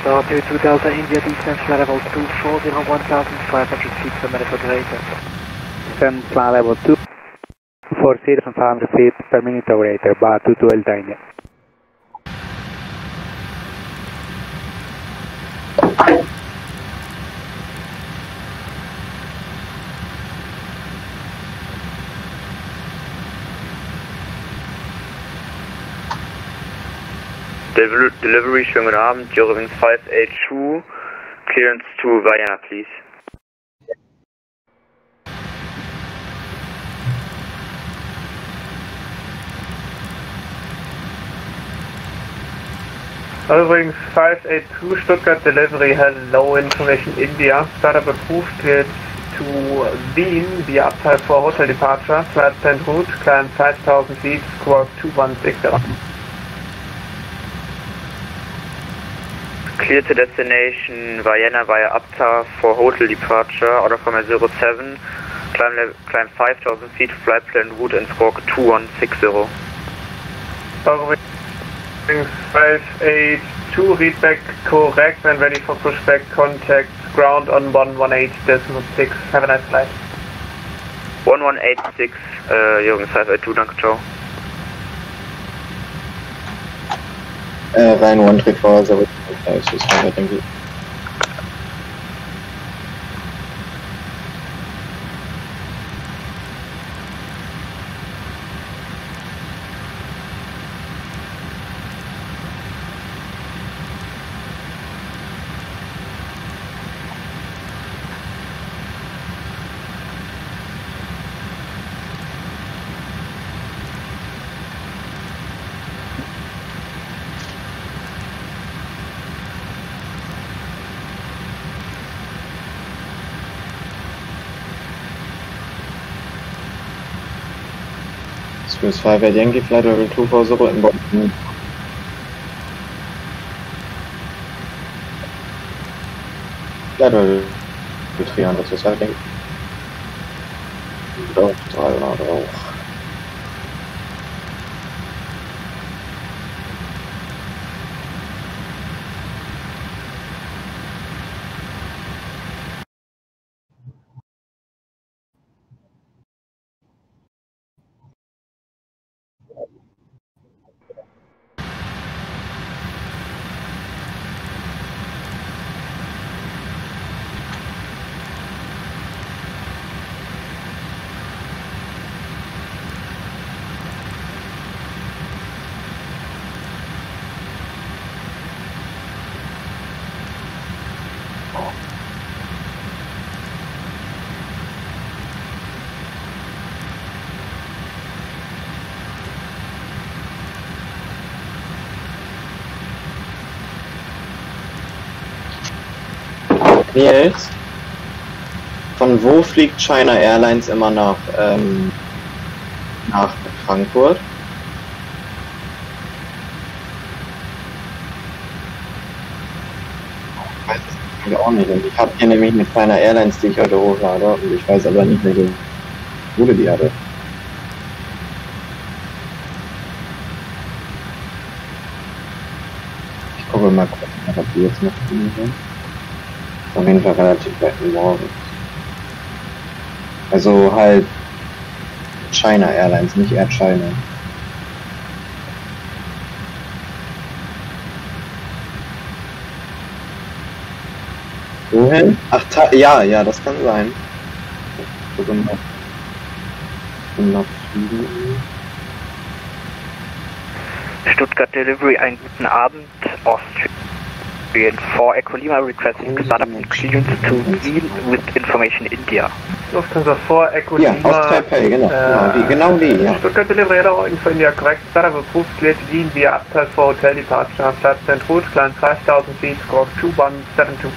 2 Delta India, descent flight level 240, 1,500 feet per minute operator. Descent flight level 240, 500 feet per minute operator, bar 22 Delta India. Delivery, schönen guten Abend, Eurowings 582, clearance to Vienna, please. Eurowings 582, Stuttgart delivery has low information India, startup approved, cleared to Wien via Abteil 4 hotel departure, flight plan route, climb 5000 feet, squawk 2160. Clear to destination Vienna via Abta for hotel departure, order from 07, climb 5000 feet, flight plan route and squawk 2160. Eurowings 582, read back correct and ready for pushback, contact ground on 118.6, have a nice flight. 1186, Eurowings 582, danke, ciao. Rhein 134, it's just fine, thank you. Swiss 5 at Yankee, flight level 240 in Boston. Flight level 300, Swiss 5 Yankee. Doch, 300 auch. Nils, von wo fliegt China Airlines immer nach Frankfurt? Ich weiß es auch nicht. Und ich habe hier nämlich eine China Airlines, die ich heute hochlade, und ich weiß aber nicht, welche Route die hatte. Ich gucke mal kurz, ob die jetzt noch sind. Auf jeden Fall relativ weit morgens. Also halt China Airlines, nicht Air China. Wohin? Ach, ja, das kann sein. Ich gucke mal. Stuttgart Delivery, einen guten Abend, Austrian 4 Echo Lima requesting startup and clearance to Wien with information India. Lufthansa 4 Echo Ja, Lima. aus Taipei, genau die, ja. Stuttgart delivery hello, info India correct, startup approved, cleared to Wien via Abteil 4 hotel departure, flight plan route, climb 5000 feet, squawk 2172.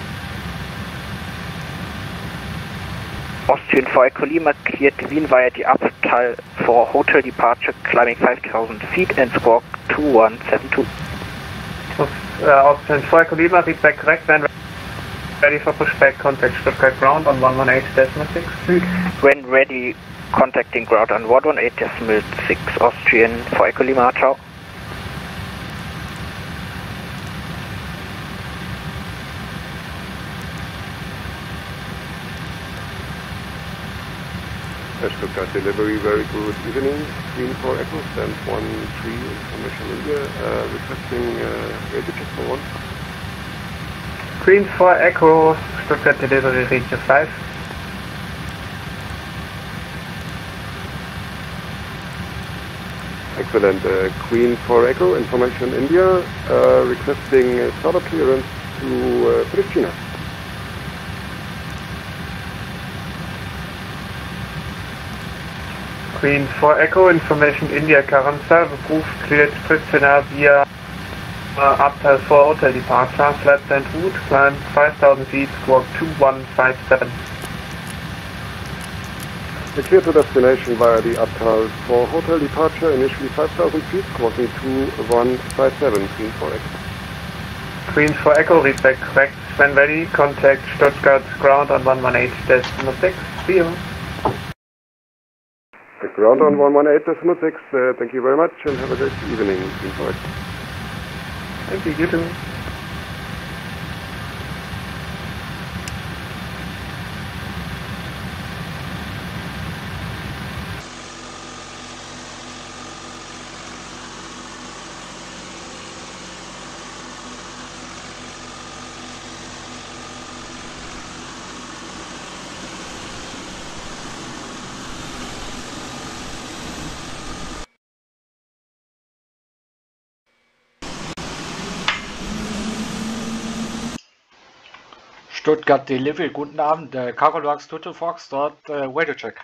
Austrian 4 Echo Lima cleared Wien via the Abteil 4 hotel departure, climbing 5000 feet and squawk 2172. Austrian 4 Echo Lima, read back correct, when ready for pushback, contact Stuttgart ground on 118.6. When ready, contacting ground on 118.6, Austrian 4 Echo Lima, ciao. Stuttgart delivery, very good evening. Green 4 Echo, stand 1-3, information India, requesting radio check for 1. Green 4 Echo, Stuttgart delivery, region 5. Excellent. Queen 4 Echo, information India, requesting startup clearance to Pristina. Queen 4 Echo, information India, Karamsar, roof cleared Pristina via Abteil 4 Hotel departure, flight plan route, climb 5000 feet, squawk 2157. Clear to destination via the Abteil 4 Hotel departure, initially 5000 feet, squawking 2157, Queen 4 Echo. Queen 4 Echo, read back correct. When ready, contact Stuttgart ground on 118.6. See you. The ground on 118.6, thank you very much and have a great evening, Queen 4 Echo. Thank you, you too. Stuttgart Delivery, guten Abend, Cargolux Toto Foxtrot, radio check.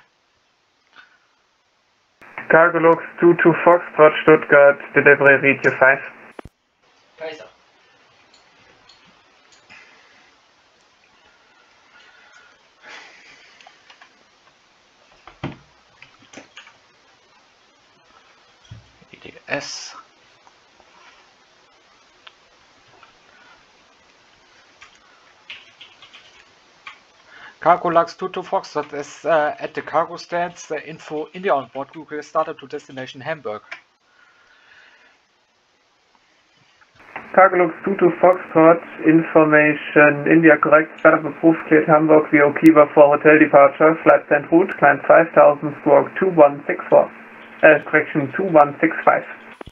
Cargolux 22 Foxtrot, Stuttgart delivery, region 5. Kaiser. EDS. Cargolux 22 Foxtrot is at the cargo stands. Info India on board Google started to destination Hamburg. Cargolux 22 Foxtrot, information India correct, startup approved, cleared Hamburg via Okiba for hotel departure, flight plan route, climb 5000, squawk 2164, correction 2165.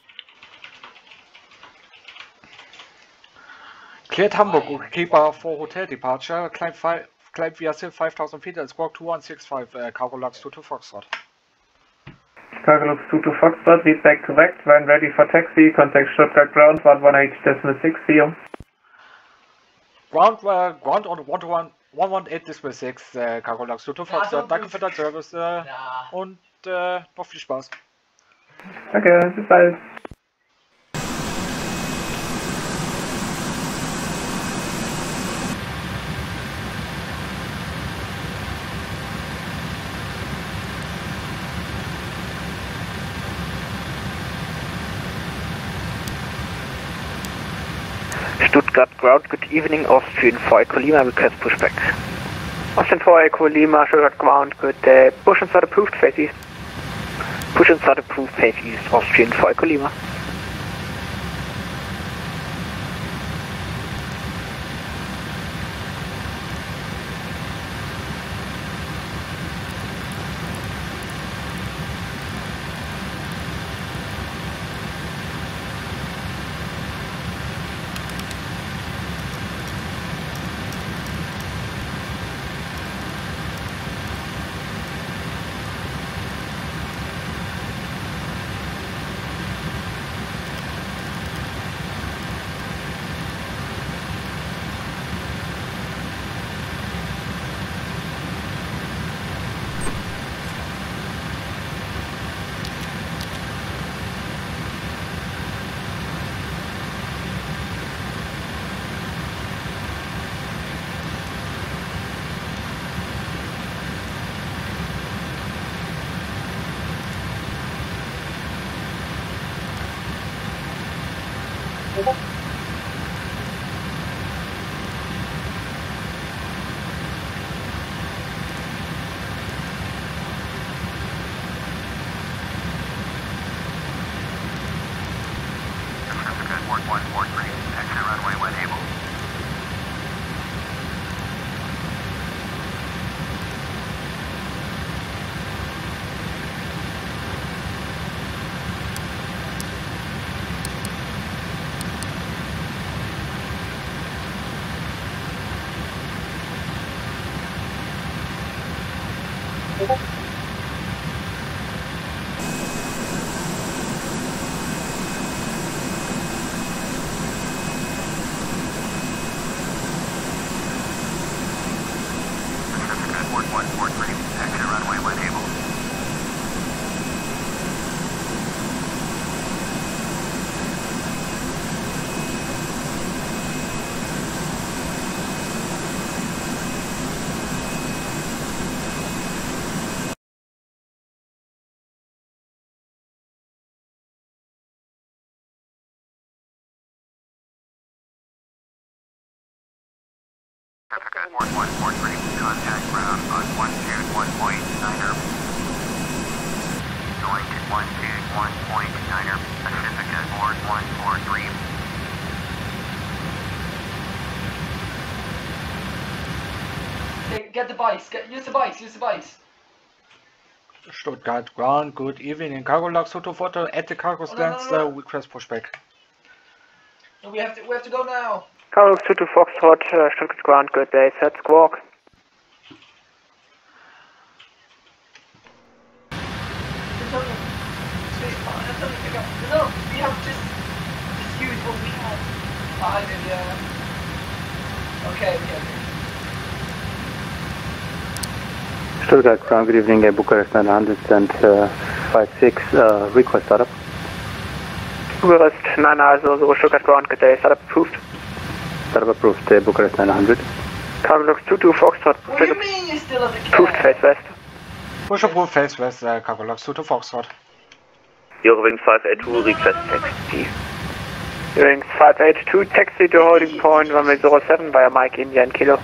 Cleared Hamburg, Okiba for hotel departure, climb via 5000 feet and squawk 2165, Cargolux 22 Foxtrot. Cargolux 22 Foxtrot, read back correct. When ready for taxi, contact Stuttgart ground 118.6. See you. Ground on 118.6, Cargolux 22 Foxtrot. Danke für deinen Service und noch viel Spaß. Danke, bis bald. Stuttgart ground, good evening, Austrian 4 Echo Lima, request pushback. Austrian 4 Echo Lima, Stuttgart ground, good, push and start approved, face east. Push and start approved, face east, Austrian 4 Echo Lima. Contact ground on 121.9er. Going to 121.9er. Pacifica board 143. Get the bikes, use the bikes. Stuttgart ground, good evening. In cargo log Soto photo at the cargo stands, request pushback. No, we have to go now. Cargo 22 Foxtrot, Stuttgart ground, good day, set squawk. No, we have just use what we have. Okay. Stuttgart ground, good evening, Bucharest 900 and 56, request startup. Bucharest 900, Stuttgart ground, good day, startup approved. Startup approved, Bucharest 900. Cargo log 22 Foxtrot, What do you mean you're still at the approved face west. Push approved face west, cargo log Soto Foxtrot. Eurowings 582, request taxi. Eurowings 582, taxi to holding point runway 07 via Mike India and Kilo.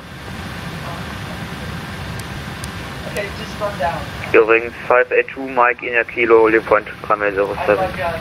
Okay, just run down. Eurowings 582, Mike India Kilo, holding point runway 07. Oh my God.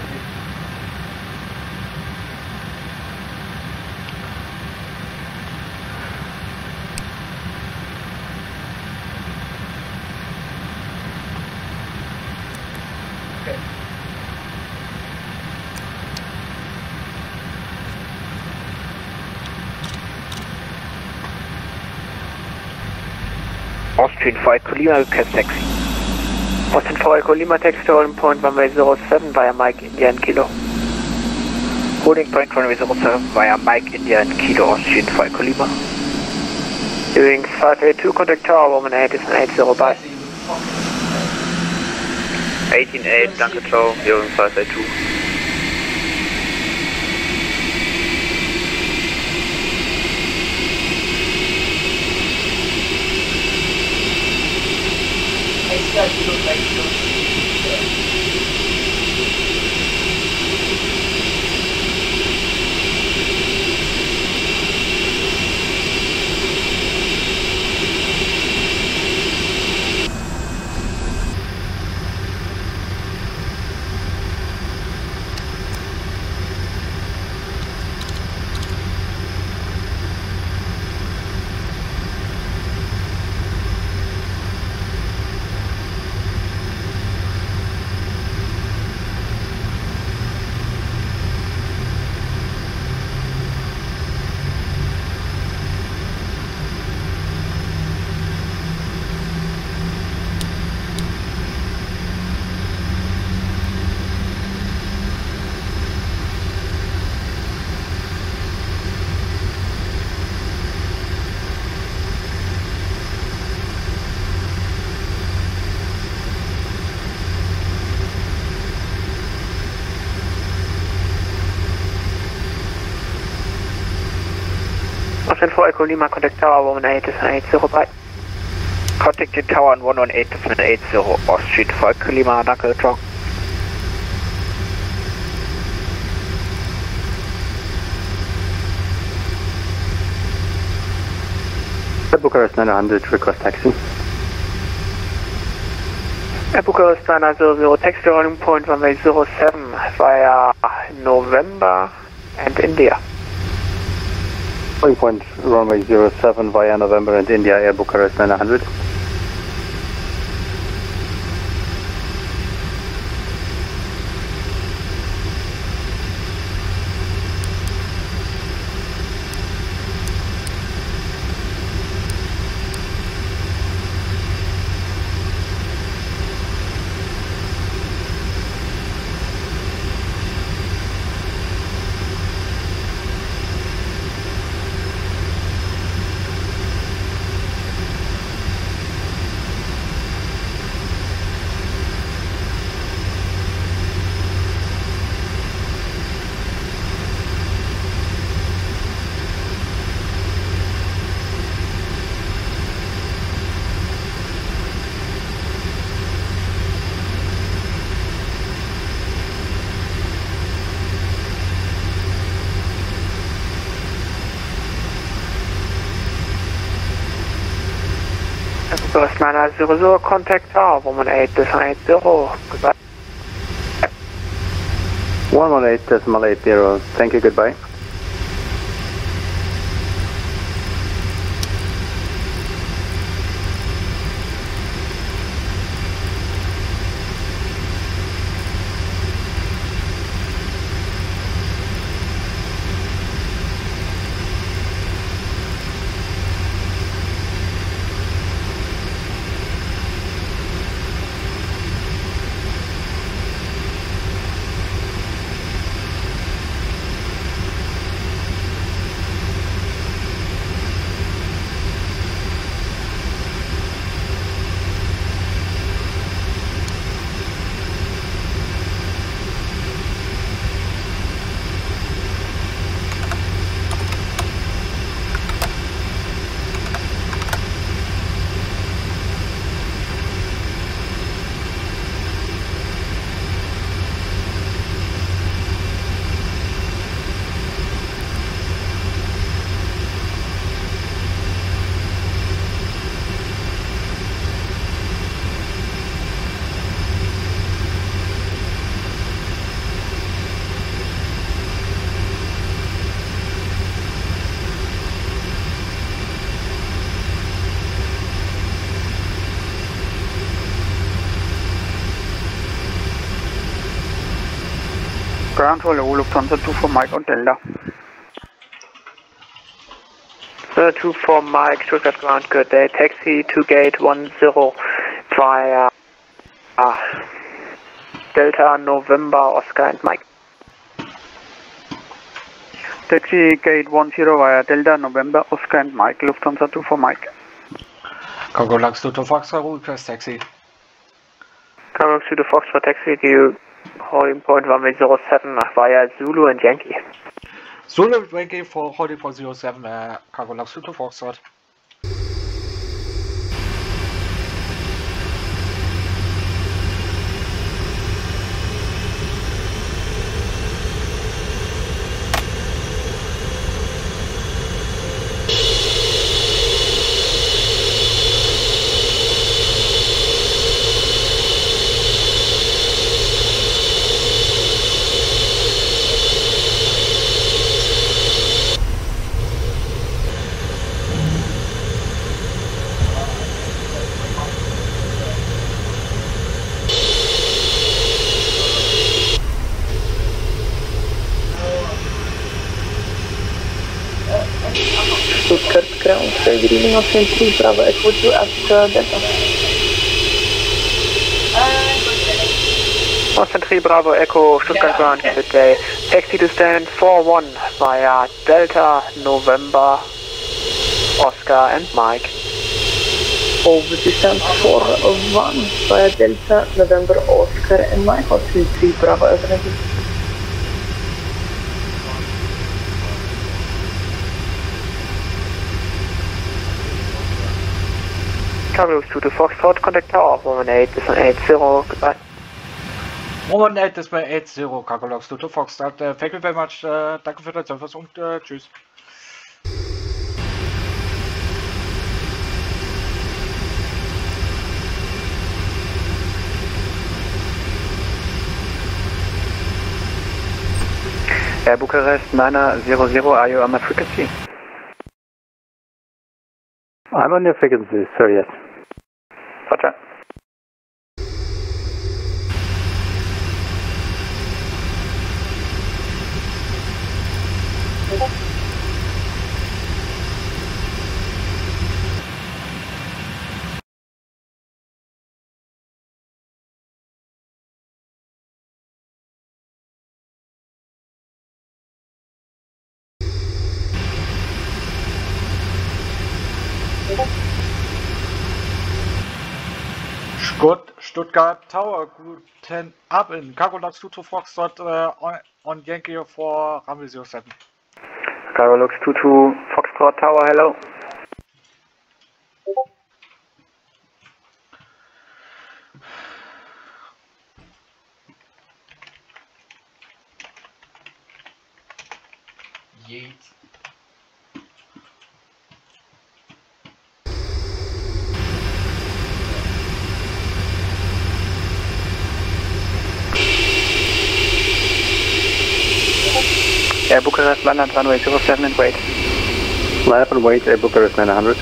Austrian 5 Colima, request taxi. Austrian 5 Colima, taxi to holding point runway 07 via Mike India and Kilo. Holding point runway 07 via Mike India and Kilo, Austrian 5 Colima. Eurowings 582, contact tower, woman 8 is an 80 by. 188, danke, ciao, Eurowings 582. You look like you don't see Austrian 4 Echo Lima, contact tower 118 is an 80 by. Contact the tower on 118 is an 80, Austrian 4 Echo Lima, danke, ciao. Bucharest 900, request taxi. Bucharest 900, taxi to holding point runway 07 via November and India. Holding point runway 07 via November and India, Air Bucharest 900. Niner 00, contact tower, 118.80, goodbye. 118.80, thank you, goodbye. Ground Hollow, Lufthansa 24 Mike und Delta. 24 Mike, Stuttgart ground, good day. Taxi to gate 10 via Delta November Oscar and Mike. Taxi gate 10 via Delta November Oscar and Mike, Lufthansa 24 Mike. Cargo Lux to Foxtrot, request taxi. Cargo to the Foxtrot taxi to holding point 107 via Zulu and Yankee. Zulu Yankee for holding point 07, Cargo Lux to Foxtrot. Stuttgart ground, good evening, Austin 3 Bravo Echo 2 after Delta. Austin 3 Bravo Echo, Stuttgart ground, good day. Taxi to stand 41 via Delta November Oscar and Mike. Over to stand 41 via Delta November Oscar and Mike, Austin 3 Bravo Echo. Cargo to the Foxtrot, contact tower 118.80, goodbye. 118.80, Cargo Lux to Foxtrot. Thank you very much. Danke für den Service und tschüss. Air Bucharest 900, are you on my frequency? I'm on your frequency, sir, yes. Roger. Stuttgart Tower, guten Abend. Cargo Lux to Foxtrot on Yankee for Runway 07. Cargo Lux 22 Foxtrot Tower, hello. Yeet. Air Bucharest, land at runway 07 and wait. Line up and wait, Air Bucharest 900.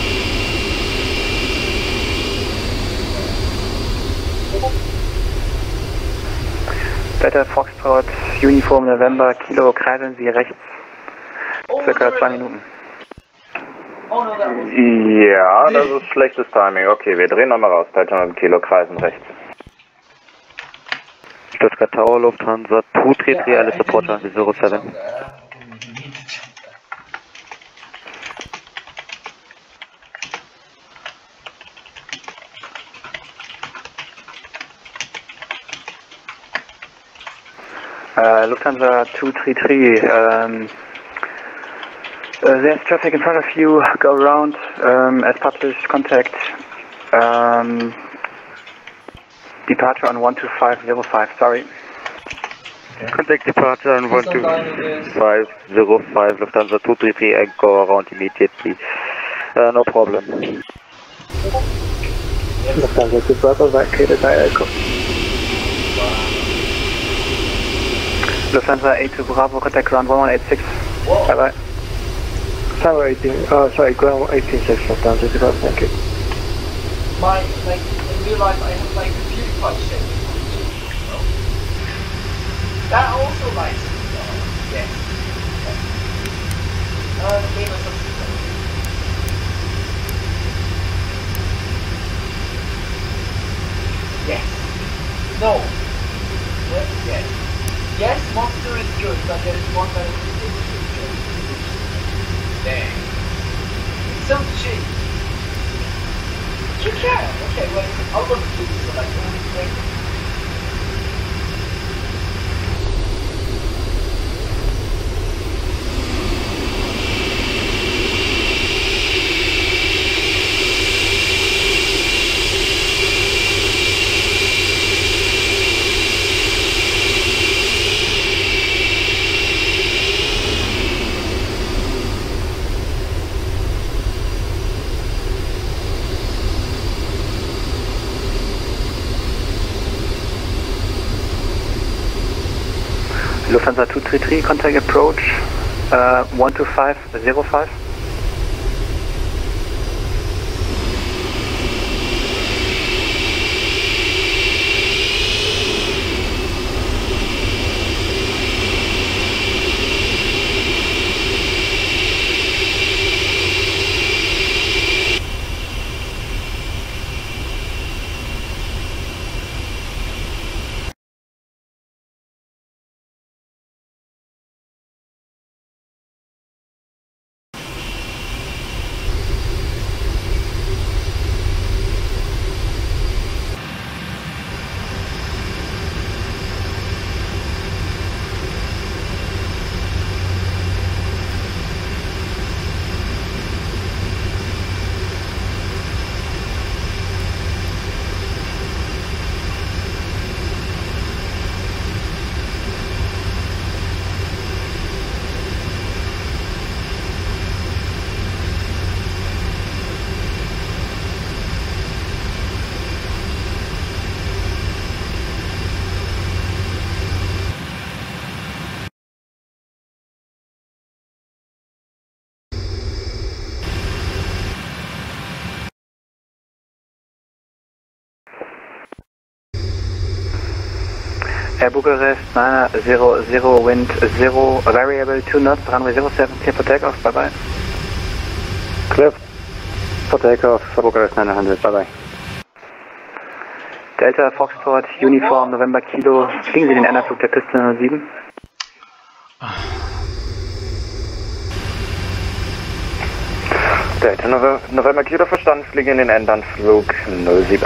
Delta Foxtrot, Uniform November, Kilo, kreisen Sie rechts. Circa 2 Minuten. Ja, das ist schlechtes Timing. Okay, wir drehen nochmal raus. Delta 100 Kilo, kreisen rechts. Stuttgart Tower, Lufthansa 233, alle Supporter, 07. Lufthansa 233, there's traffic in front of you, go around, as published, contact, departure on 12505, sorry. Contact departure on 12505, Lufthansa 233 and go around immediately. No problem. Lufthansa 2 Bravo, vacated by Echo. Lufthansa 82 Bravo, contact ground 1186. Bye bye. Tower 18, sorry, ground 186, Lufthansa 2 Bravo, thank you. My, like, in real life I have like computer punch shit. That also lights yes. The game is yes. No. Yes. Yes, Monster is good, but there is one that is good. Dang. It's so cheap. You can. Okay, wait. I'll look at this so like later. Lufthansa 233, contact approach 12505. Air Bucharest 900, wind 0, variable 2 knots, runway 07, clear for takeoff, bye bye. Clear for takeoff, Bucharest 900, bye bye. Delta Foxtrot, Uniform November Kilo, fliegen Sie den Enderflug der Piste 07. Delta November Kilo verstanden, fliegen in den Endanflug 07.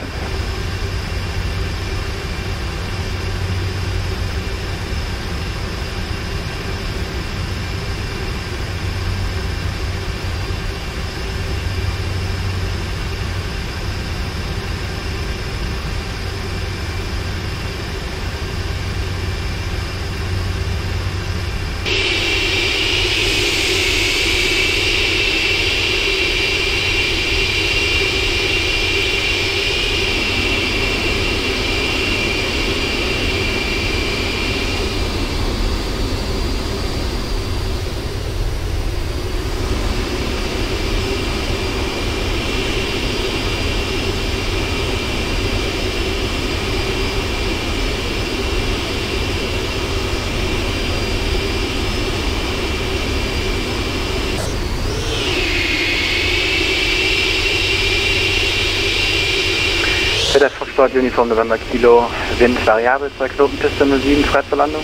Foxtrot, Uniform November Kilo, Wind variabel, 2 Knoten, Piste 07, frei zur Landung.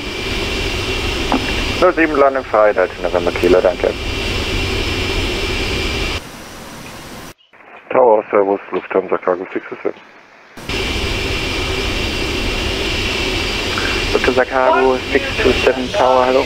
07 Landung frei, Delta November Kilo, danke. Tower, Servus, Lufthansa Cargo 67. Lufthansa Cargo 627 Tower, hallo.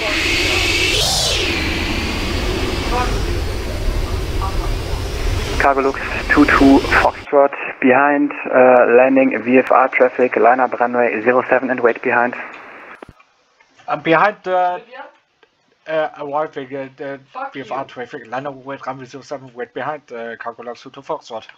Cargolux 22 Foxtrot, behind, landing VFR traffic, line up runway 07 and wait behind. Behind the arriving the VFR traffic, line up wait runway 07, wait behind Cargolux 22 Foxtrot.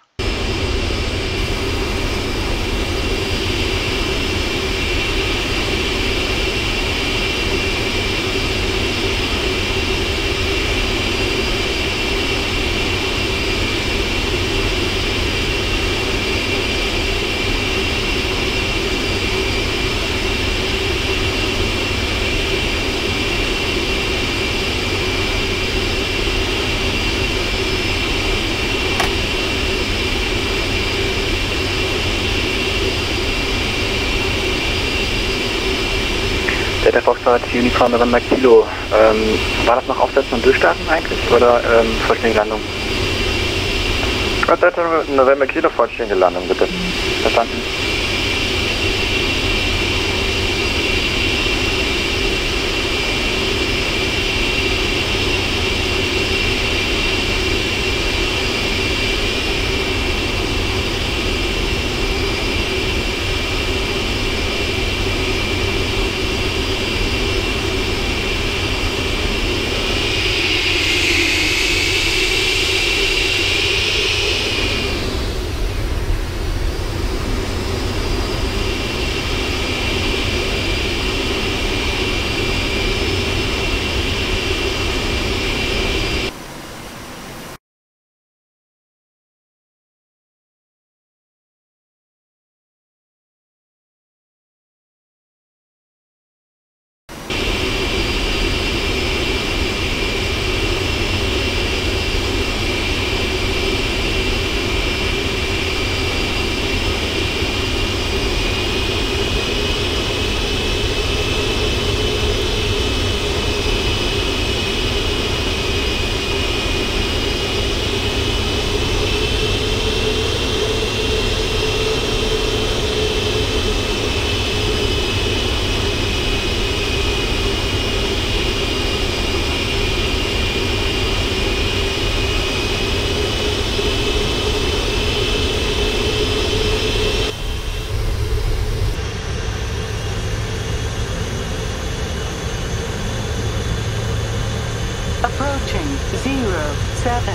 Delta Foxtrot, Uniform November Kilo. War das noch Aufsetzen und Durchstarten eigentlich oder vollständige Landung? Delta November Kilo, vollständige Landung, bitte. Verstanden. Approaching 07.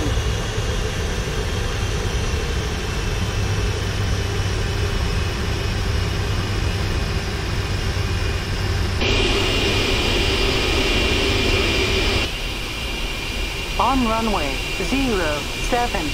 On runway 07.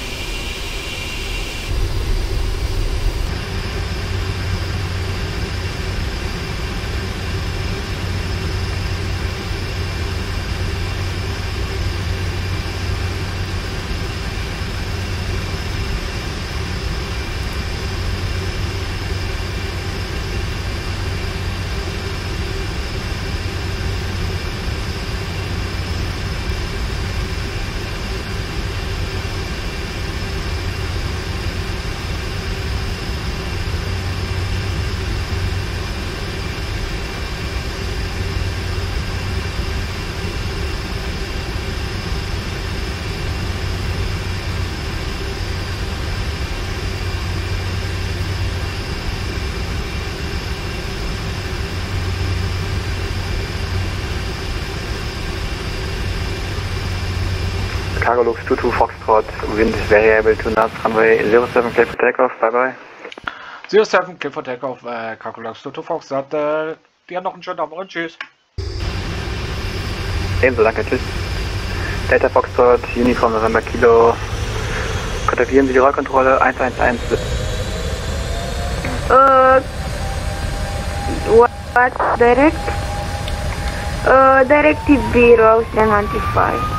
Cargolux 22 Foxtrot, wind variable to knots, runway 07, clear for takeoff, bye bye. 07, clear for takeoff, Cargolux 22 Foxtrot, dir noch einen schönen Abend und tschüss. Ebenso, danke, tschüss. Delta Foxtrot, Uniform November Kilo, kontaktieren Sie die Rollkontrolle 111 bitte. What direct? Directive Bureau, Austrian 95.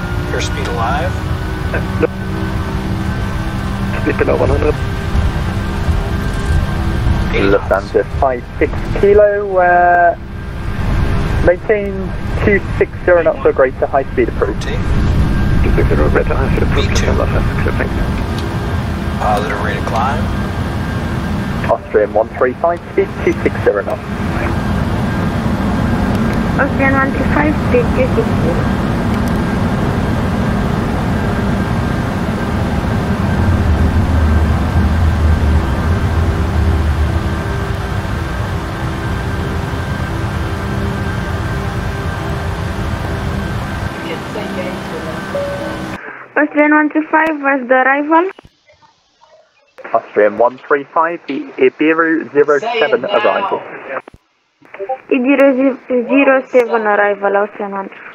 Airspeed alive. Speed below 100. Lufthansa 56 kilo, maintain 260 knots or greater, high speed approach. 260 or greater, high speed approach, Lufthansa, thank you. Positive rate of climb. Austrian 135, speed 260 knots. Austrian 135, speed 260. Austrian 135 was the arrival. Austrian 135, the Ibiru 07 arrival. Ibiru 07 arrival, Austrian 135.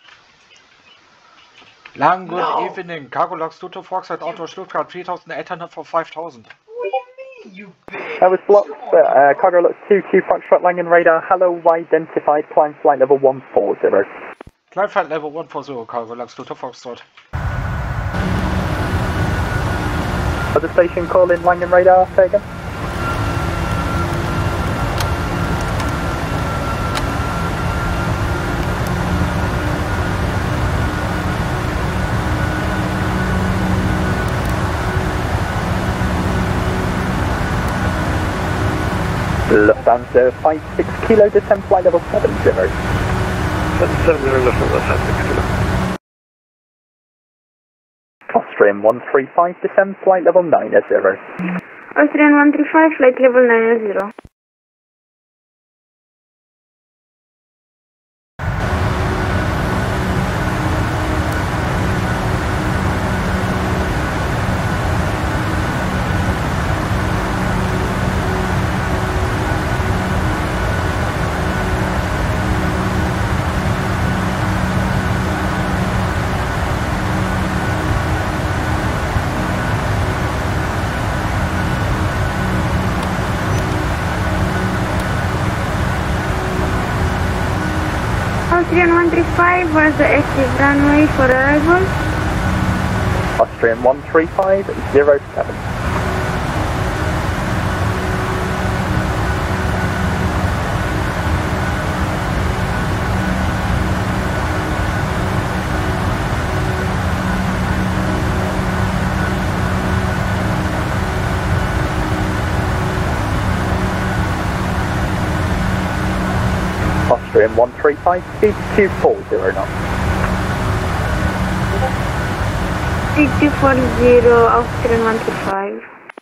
Long good evening, Cargolux Tuto Foxtrot Auto Stuttgart 3800 for 5000. I was blocked, Cargolux 22 Foxtrot Langen radar, hello, identified, climb flight level 140. Climb flight level 140, Cargolux Tuto Foxtrot. Other station call in Langen radar, say again. Lufthansa 56 kilo, descend flight level 70. 770 Lufthansa 56 kilo. Austrian 135, descend flight level 90. Austrian 135, flight level 90. Austrian 135 was the active runway for arrival. Austrian 135, 07. Austrian 135, speed 240 knots. Speed 240, Austrian 135.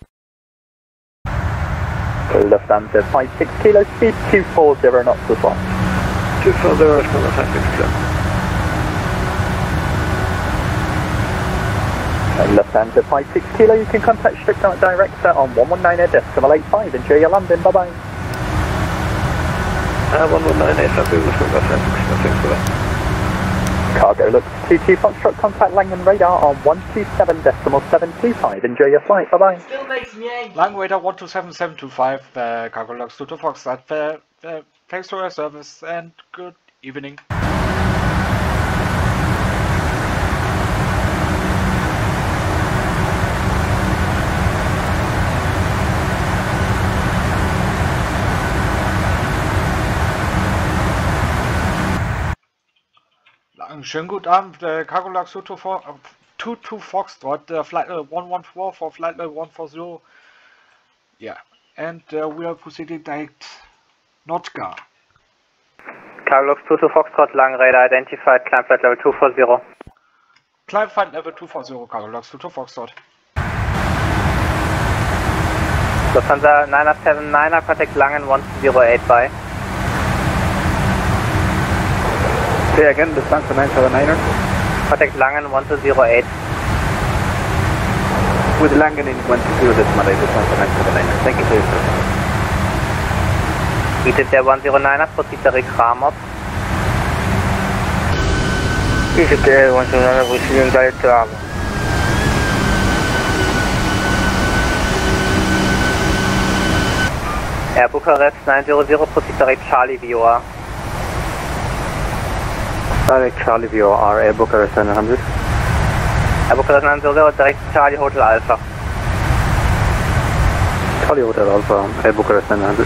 Lufthansa 56 kilo, speed 240 knots as well. 240 Lufthansa 56 kilo. Lufthansa 56 kilo, you can contact Stuttgart Director on 119.85. Enjoy your landing, bye bye. 119, thank you for that. Cargolux 22 Foxtrot, contact Langen radar on 127.725. Enjoy your flight, bye bye. Still makes me angry. Langen radar 127.725, Cargolux Tuto Foxtrot, thanks for your service and good evening. Schönen guten Abend, Cargolux 22 Foxtrot, flight 114 for flight level 140. Yeah, and we are proceeding direct Notgar. Cargolux 22 Foxtrot, Langen radar identified, climb flight level 240. Climb flight level 240, Cargolux 22 Foxtrot. Lufthansa 979er, contact Langen 108 by. Say again, Lufthansa 979er. Contact Langen 1208. With Langen in 120 this Monday, Lufthansa 979er. Thank you for your service. Bietet der 109er, proceed direct Ramot. Bietet der 109er, proceeding direct Ramot. Air Bucharest 900, proceed direct Charlie VOA. Direct Charlie VOR, Air Bucharest 900. Air Bucharest 900, direct Charlie Hotel Alpha. Charlie Hotel Alpha, Air Bucharest 900.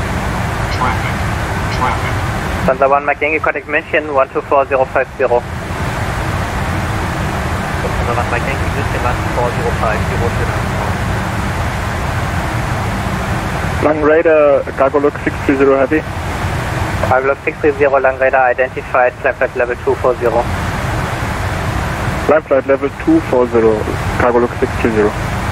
Lufthansa 1 Mike Yankee, contact München 124050. Lufthansa 1 Mike Yankee, München 124050. Lang Radar, Cargolux 630 Heavy. Cargolux 630, Lang Radar identified, climb flight level 240. Climb flight level 240, Cargolux 630.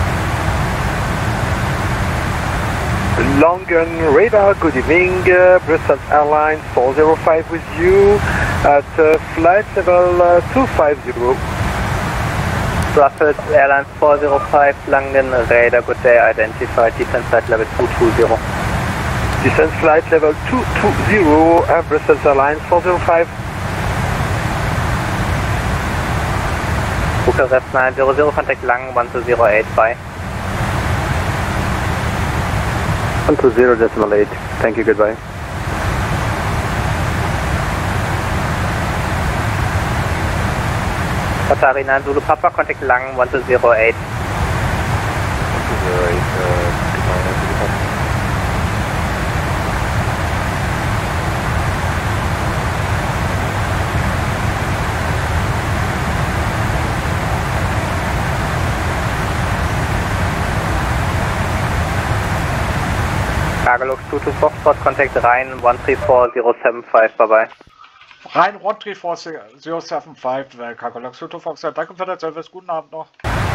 Langen Radar, good evening, Brussels Airlines 405 with you at flight level 250. Brussels Airlines 405, Langen Radar, good day, identified, descent flight level 220. Descent flight level 220, Brussels Airlines 405. Bucharest 900, contact Langen 1208, bye. 120.8, thank you, goodbye. Qatari 9 Zulu Papa, contact Langen 1208. 1208, Cargolux 22 Foxtrot, contact Rhein 134075, bye bye. Rhein 134075, Cargolux 22 Foxtrot, danke für den Service, guten Abend noch.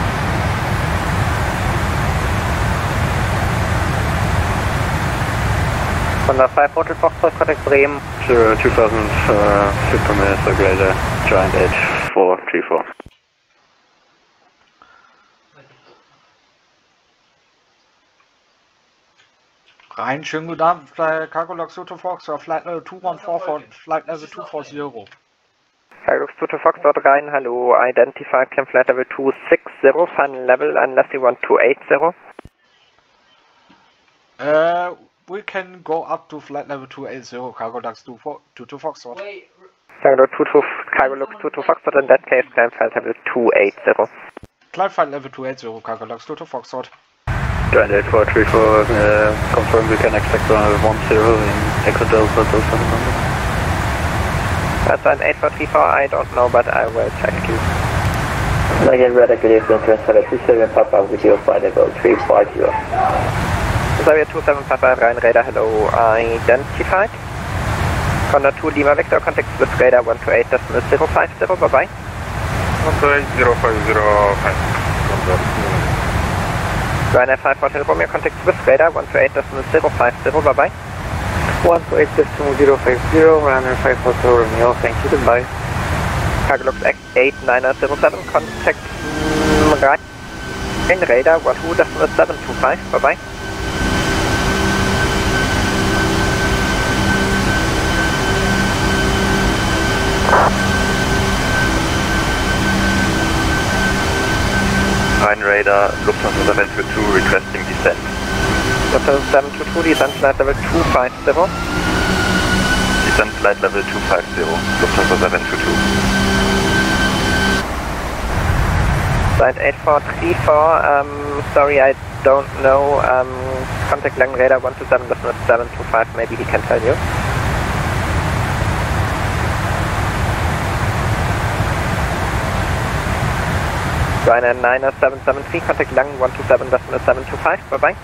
Von der 5 Hotel Foxtrot, contact Bremen. 2000, 50 minutes, Glazor, Giant 8434. Rhein, schönen guten Abend, Cargolux 22 Foxtrot, Flight Level 214 for Flight Level 240. Cargolux 22 Foxtrot, Rhein, hello, identify, climb flight level 260, final level, unless you want 280. We can go up to flight level 280, Cargolux 22 Foxtrot. Cargolux 22 Foxtrot, in that case, climb flight level 280. Climb flight level 280, Cargolux 22 Foxtrot. Giant 8434, confirm we can expect 10 in Echo Delta Delta number. That's an 8434, I don't know, but I will check you. Again, radar clear from transfer 27 Papa with your flight level 350. Xavier 27 Papa, Rhein Radar, hello, identified. Condor 2 Lima Vector, contact with Radar 128, decimal 050, bye bye. 128 050, Ryanair 5 Hotel Romeo, contact Swiss Radar 128.050, bye bye. 128.050, Ryanair 5 Hotel Romeo, thank you, goodbye. Cargolux X8907, contact Rhein Radar 12.725, bye bye. Rhein Radar, Lufthansa 722 requesting descent. Lufthansa 722, descent flight level 250. Descent flight level 250, Lufthansa 722. Flight 8434, sorry, I don't know, contact Lang Radar 127.725, maybe he can tell you. Ryanair 9773, contact Lang 127.725, bye bye.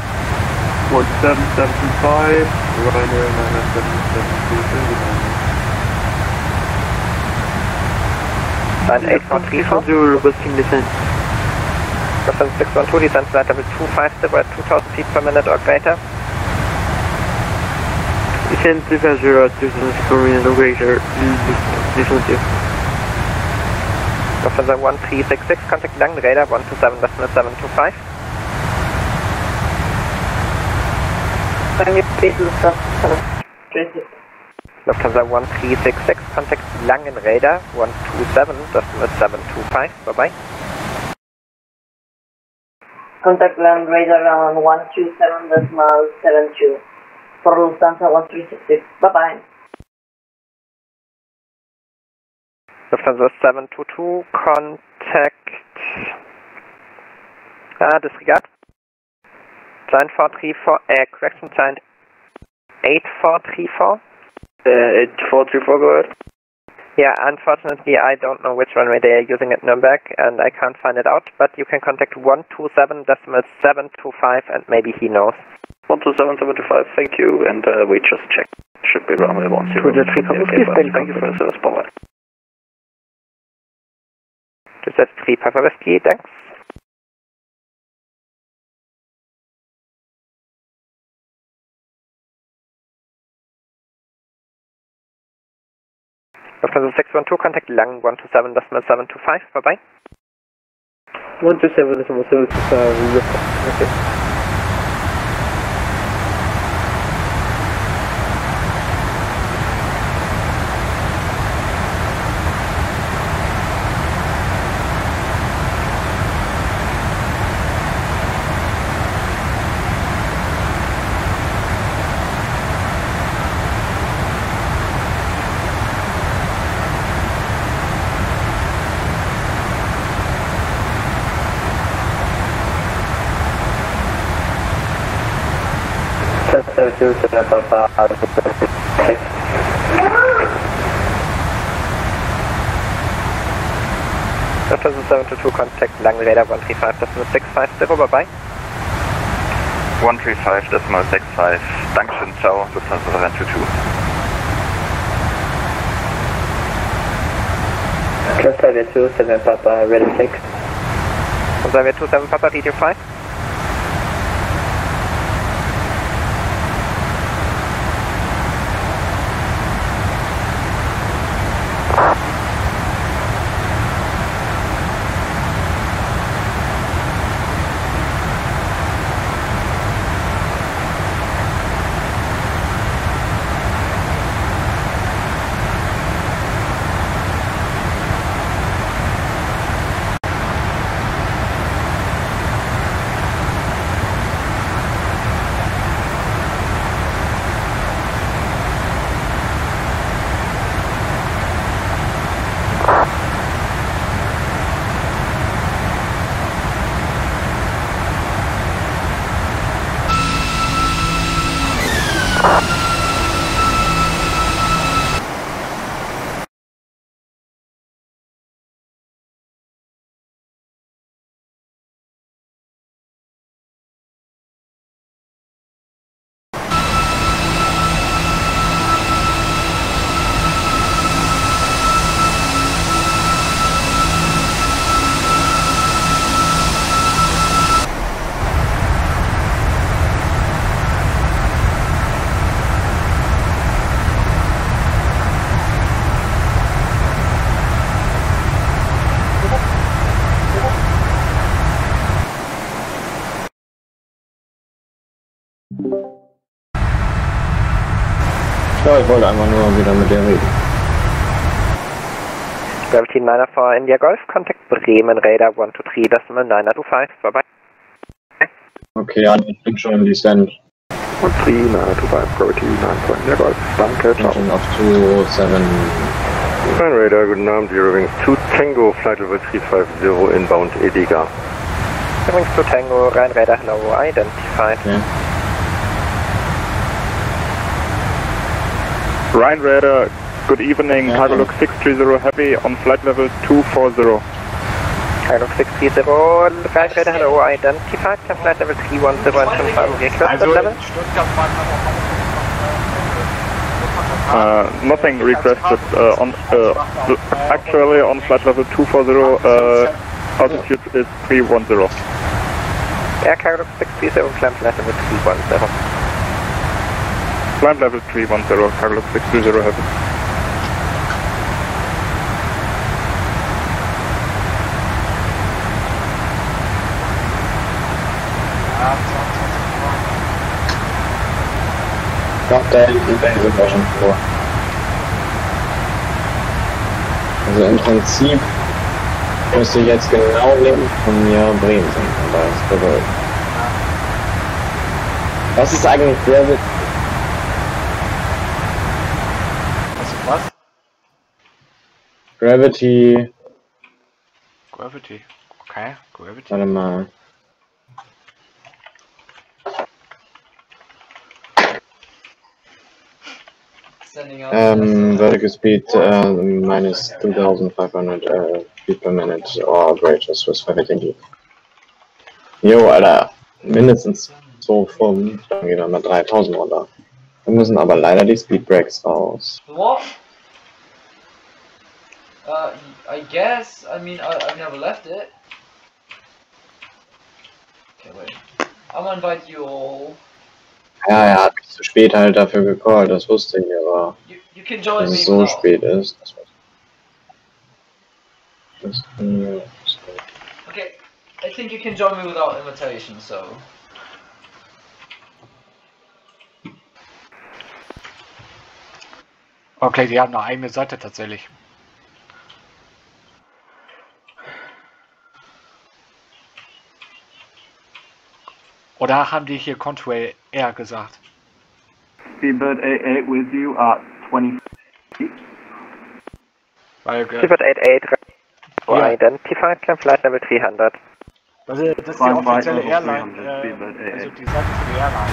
1775, Ryanair 9773. 98434. Requesting descent. Lufthansa 612, descent flight level 250 at 2000 feet per minute or greater. Descent 250 at 2000 feet per minute or greater. Descent 2. Lufthansa 1366, contact Lang Radar 127.725. Lufthansa 1366, contact Langen Radar 127.725, bye bye. Contact Land Radar on 127.72 for Lufthansa 1366, bye bye. Lufthansa 722, contact disregard. Giant 434, correction, Giant 8434. 8434, go ahead. Yeah, unfortunately, I don't know which runway they are using at Nuremberg, and I can't find it out, but you can contact 127.725, and maybe he knows. 127.725, thank you, and we just checked. Should be runway 10. Okay, thank you for the service, bye-bye. That's 3 Papa Whiskey, thanks. Lufthansa 612, contact Lang 127.725, bye-bye. 127.725, okay. Lufthansa 722, contact Lang Radar 135.650, bye-bye. 135.65, Dankeschön, ciao, Lufthansa 722. Transavia 27 Papa, Radio 6. Transavia 27 Papa, Radio 5. Ja, ich wollte einfach nur wieder mit dir reden. Gravity 94 India Golf, contact Bremen Radar 123.925, bye-bye. Okay, ja, ich bin schon im Descent. 13925, Gravity 94 India Golf, danke, ciao. Auf 27. Ryan Radar, guten Abend, Zero Wings 2 Tango, Flight Level 350, inbound Ediga. Wings 2 Tango, Ryan Radar, hello, identified. Okay. Ryan Radar, good evening, Cargolux 630 Heavy on flight level 240. Cargolux 630, Ryan Radar, hello, identified, flight level 310 and confirm requested level. Nothing requested, actually on flight level 240, altitude is 310. Yeah, Cargolux 630, climb flight level 310. Climb level 310, Cargolux 630 Heavy. Doch, da hinten sind wir schon vor. Also im Prinzip müsste jetzt genau links von mir Bremen sein, aber es ist verrückt. Was ist eigentlich Gravity? Was? Gravity. Gravity. Okay, Gravity. Warte mal. Sending out. Vertical speed minus 2,500 feet per minute or greater Swiss 580. Jo, Alter, mindestens 2,5, dann gehen wir mal 3.000 runter. Wir müssen aber leider die Speed Brakes raus. What? I guess. I mean, I've never left it. Okay, wait. I'm gonna invite you all. Ja, er hat mich zu spät halt dafür gecallt, das wusste ich, aber You can join dass me es so now. spät ist. Okay, I think you can join me without invitation, so. Okay, die haben eine eigene Seite tatsächlich. Oder haben die hier Contrail Air gesagt? Speedbird 88 with you at 20 feet. Weil, Speedbird 88, identified, climb flight level 300. Das ist die offizielle Airline, also die Seite für die Airline.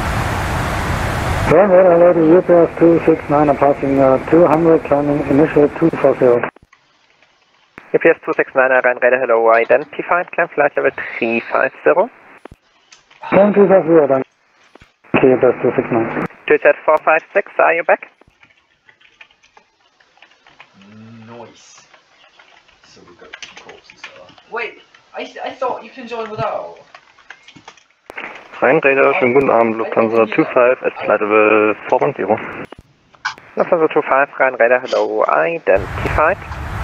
Hello, UPS 269 approaching 200, climbing initial 240. UPS 269, Ryan Radar, hello, identified, climb flight level 350. Climb 250, then. UPS 269. JZ 456, are you back? Nice. So we got two corpses there. Wait, I thought you can join without. Ryan Radar, schönen guten Abend, Lufthansa 25 at flight level 410. Lufthansa 25, Ryan Radar, hello, identified.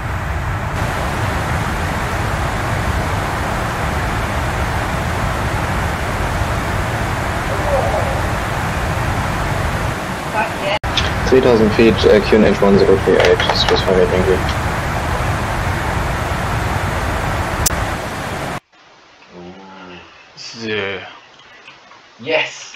Yeah. 3,000 feet, QNH 1038, Swiss 580, thank you. So. Yes.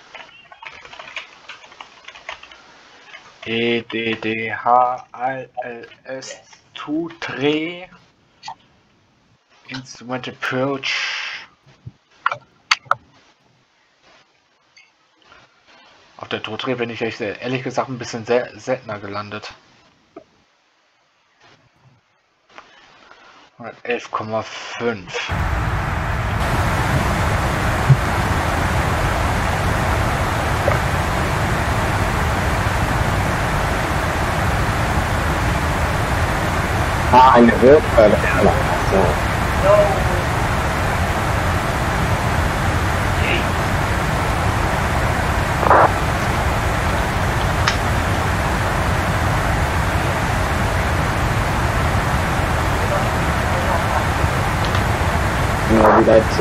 EDDHLS 2-3 Instrument Approach. Auf der Totdreh bin ich echt, ehrlich gesagt, ein bisschen seltener gelandet. 111,5. Ah, eine Wirkquelle. So. Genau wie Leipzig.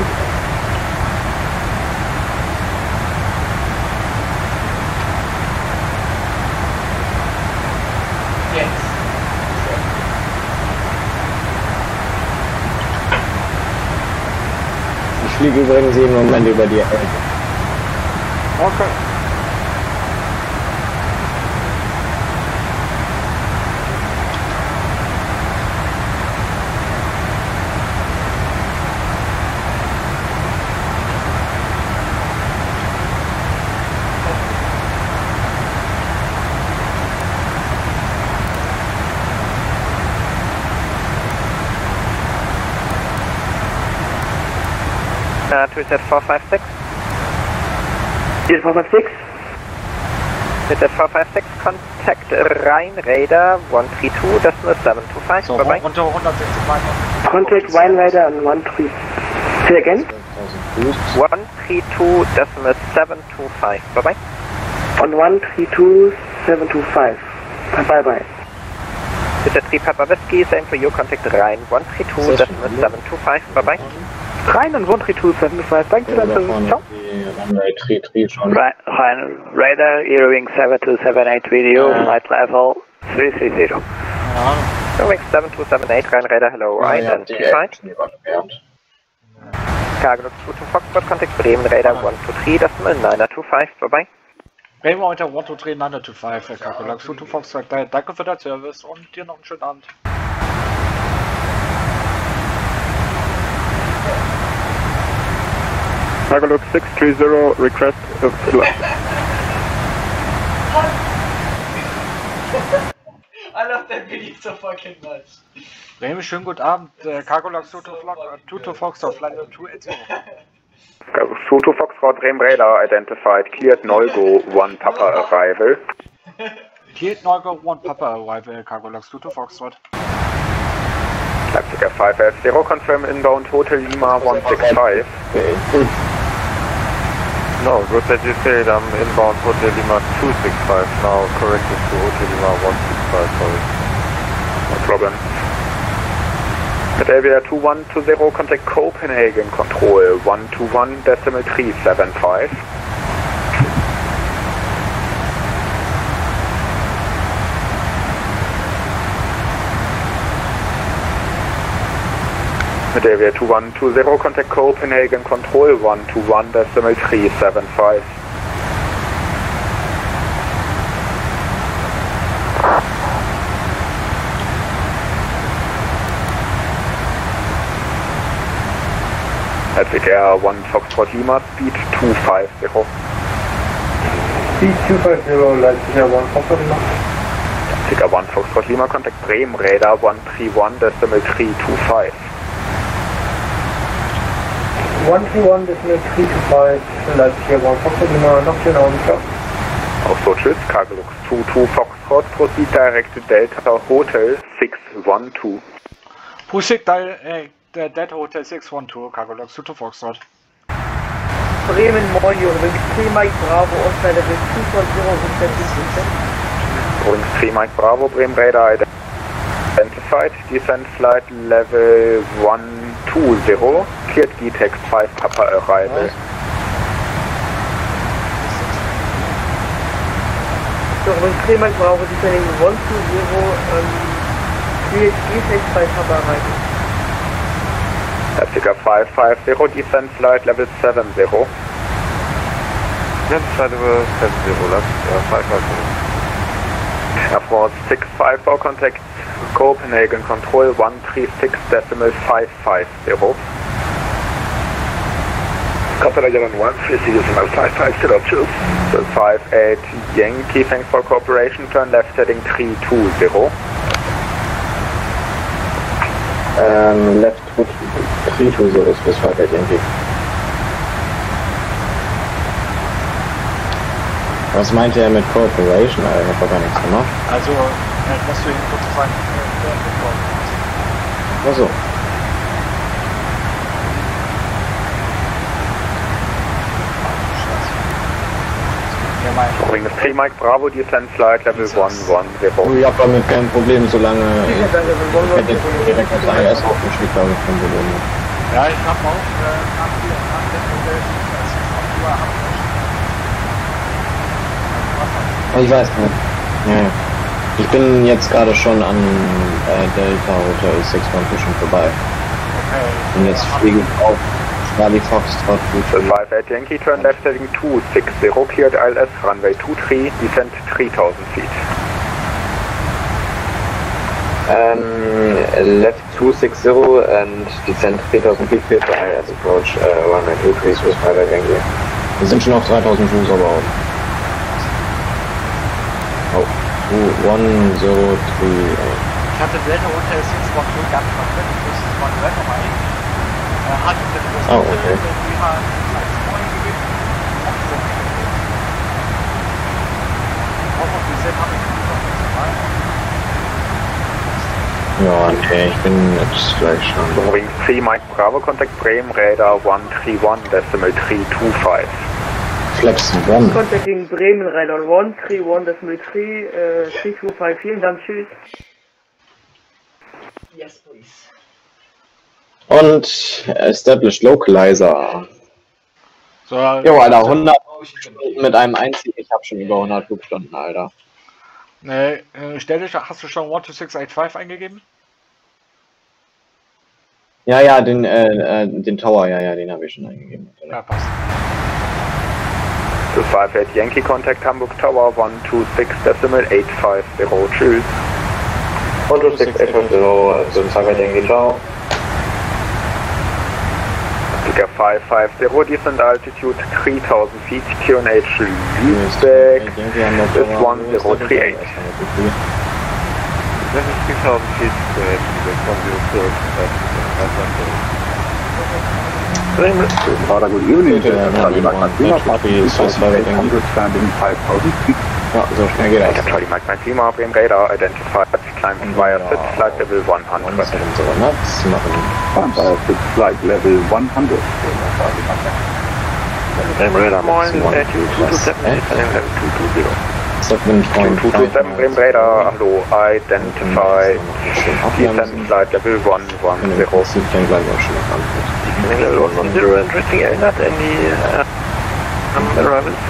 Ich fliege übrigens jeden Moment über die Elbe. Okay. TZ 456. TZ 456. TZ 456, contact Ryan Radar 132, das ist 725, so, bye bye. Unter 160 Meilen. Contact Ryan Radar and 132. Say again? 132, das ist 725, bye bye. On 132, 725. Bye bye. TZ 3 Papa Whiskey, same for you, contact Ryan 132, das ist 725, bye bye. Ryan and 132, 725, danke für deine Ciao. Runway 33 schon. Ryan Radar, Eurowing 7278 video, flight level 330. Eurowing 7278, Ryan Radar, hello, identified. Cargo 22 Foxtrot, contact Bremen Radar 123, das ist 925, bye bye. Bremen unter 123, 925, Cargo 22 Foxtrot, danke für deinen Service und dir noch einen schönen Abend. Tagalog 630, request of none of them believe so fucking much. Bremen, schönen guten Abend. Cargolax Tuto Fox auf Flight 280. Soto Foxtrot Bremen Radar identified, cleared Nolgo 1 Papa arrival. Cleared Nolgo 1 Papa arrival, Cargolax Tuto Foxtrot. Leipziger 5F0, confirm inbound Hotel Lima 165. No, good that you said I'm inbound Hotel Lima 265, now corrected to Hotel Lima 165, sorry. No problem. Philadelphia 2120, contact Copenhagen Control 121.375. Philadelphia 2120, contact Copenhagen Control 121.375. Leipzig Air 1 Foxtrot Lima, speed 250. Speed 250, Leipzig Air 1 Foxtrot Lima. Leipzig Air 1 Foxtrot Lima, contact Bremen Radar 131.325. 131.325, Leipzig Air 1 Foxtrot Lima, noch schön auf, ciao. Auch so, tschüss, Cargolux 22 Foxtrot, proceed direct to Delta Hotel 612. Proceed Delta Hotel 612, Cargolax Tuto Foxtrot. Bremen Mojo, Wings 3 Mike Bravo, Oscar Level 240, Wings 3 Mike Bravo, Bremen Radar identified, descent flight level 120, cleared GTEX 5 Papa arrival. So, Wings 3 Mike Bravo, descending 120, cleared GTEX 5 Papa arrival. Leipziger 550, descent flight level 70. Descent flight level 70, Leipzig 550. Air France 654, contact Copenhagen Control 136.550. Copenhagen 130.550, choose. So 58 Yankee, thanks for cooperation, turn left heading 320. Left 320 ist bis 58 Yankee. Was meinte er mit Cooperation? Ich hab doch gar nichts gemacht. Also, was du ihm sozusagen Achso. Übrigens 3 Mike Bravo, descent flight level 110. Ich hab damit kein Problem, solange ich hätte direkt das IS aufgeschickt, habe ich kein Problem. Ja, ich hab auch nach dem Modell Ich weiß nicht. Ja. Ich bin jetzt gerade schon an Delta Hotel 612 schon vorbei. Okay. Und jetzt fliege ich auf Charlie Foxtrot. 58 Yankee, turn left heading 260, cleared ILS runway 23, descent 3000 feet. Left 260 and descent 3000 feet, cleared ILS approach runway 23 with 58 Yankee. Wir sind schon auf 3000 Fuß, aber auch. Oh, 1038. Ich hatte Delta Hotel 612 ganz verstanden, das ist mein Wetter mal hin. Hatte das oh, okay. Die hat als Morning gegeben. Auch auf die Set habe ich noch nicht dabei. Ja, okay, ich bin jetzt gleich schon. Übrigens 3 Mike Bravo, contact Bremen Radar 131.325. Flex 1. Contacting Bremen Radar 131.325, vielen Dank, tschüss. Yes, please. Und Established Localizer. So, jo, Alter, 100 Flugstunden mit einem einzigen. Ich hab schon über 100 Flugstunden, Alter. Ne, stell dich, hast du schon 12685 eingegeben? Ja, ja, den Tower, ja, den habe ich schon eingegeben. Ja, passt. Das 58 Yankee, contact Hamburg Tower 126.850, tschüss. 126.850, so 58 Yankee, ciao. Tiger 550, descent altitude 3000 feet, QNH Lübeck is 1038. Level 3000 feet squared, 102. Rather good evening, Charlie Mike Maxima, standing 5000 feet. Ja, so schnell geht das. Charlie Mike Maxima, Bremen Radar, identified, climb via fit, flight level 100. Climb via fit, flight level 100. Bremen Radar, moin, 227, descending level 220. 227, Bremen Radar, hallo, identified, descent, flight level 110. Descending level 110, interesting, not any arrivals.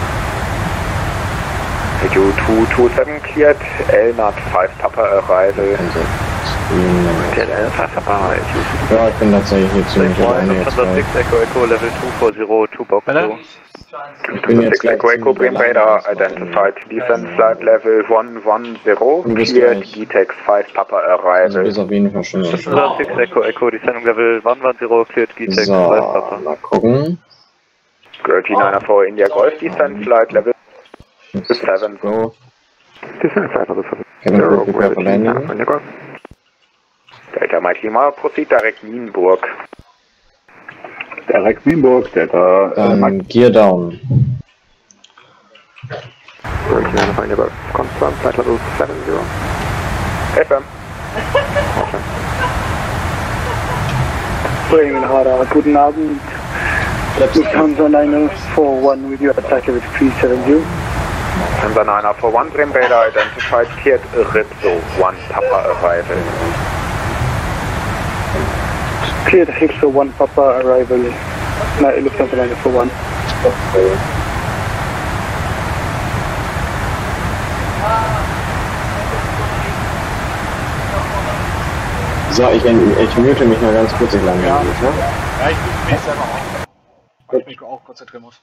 You 227 cleared, LNAT 5 Papa arrival. Ja, ich bin tatsächlich hier ziemlich alleine jetzt. Echo Level 240, 2 Box. Ich bin jetzt gleich Echo Bremen Radar, identified, descent flight level 110, cleared, GTEX 5 Papa arrival. Also bis auf jeden Fall schon. 6 Echo, descending level 110, cleared, GTEX 5 Papa. Mal gucken. Gravity 904 India Golf, descent flight level 7. Go. Descent flight level 7. Kevin, prepare for landing. Delta Mike Lima, proceed direct Nienburg. Direkt Nienburg, Delta Gear down. Confirm flight level 70. FM. Bremen Radar, guten Abend. Lufthansa 941 with your attack with 370. Lufthansa 941, Bremen Radar, identified, cleared, Ripso 1 Papa arrival. Cleared Ripso 1 Papa arrival. Lufthansa 941. So, ich mute mich mal ganz kurz, ich lange. Ja, ich mute mich selber auch. Weil ich mich auch konzentrieren muss.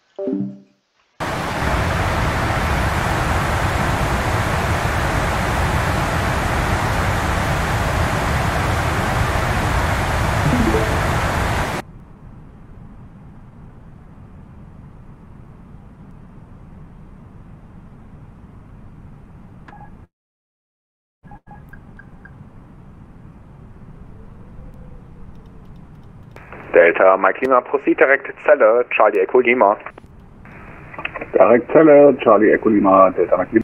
Delta Mike Lima, proceed direct Zelle, Charlie Echo Lima. Direkt Zelle, Charlie Echo Lima, Delta Mike Lima.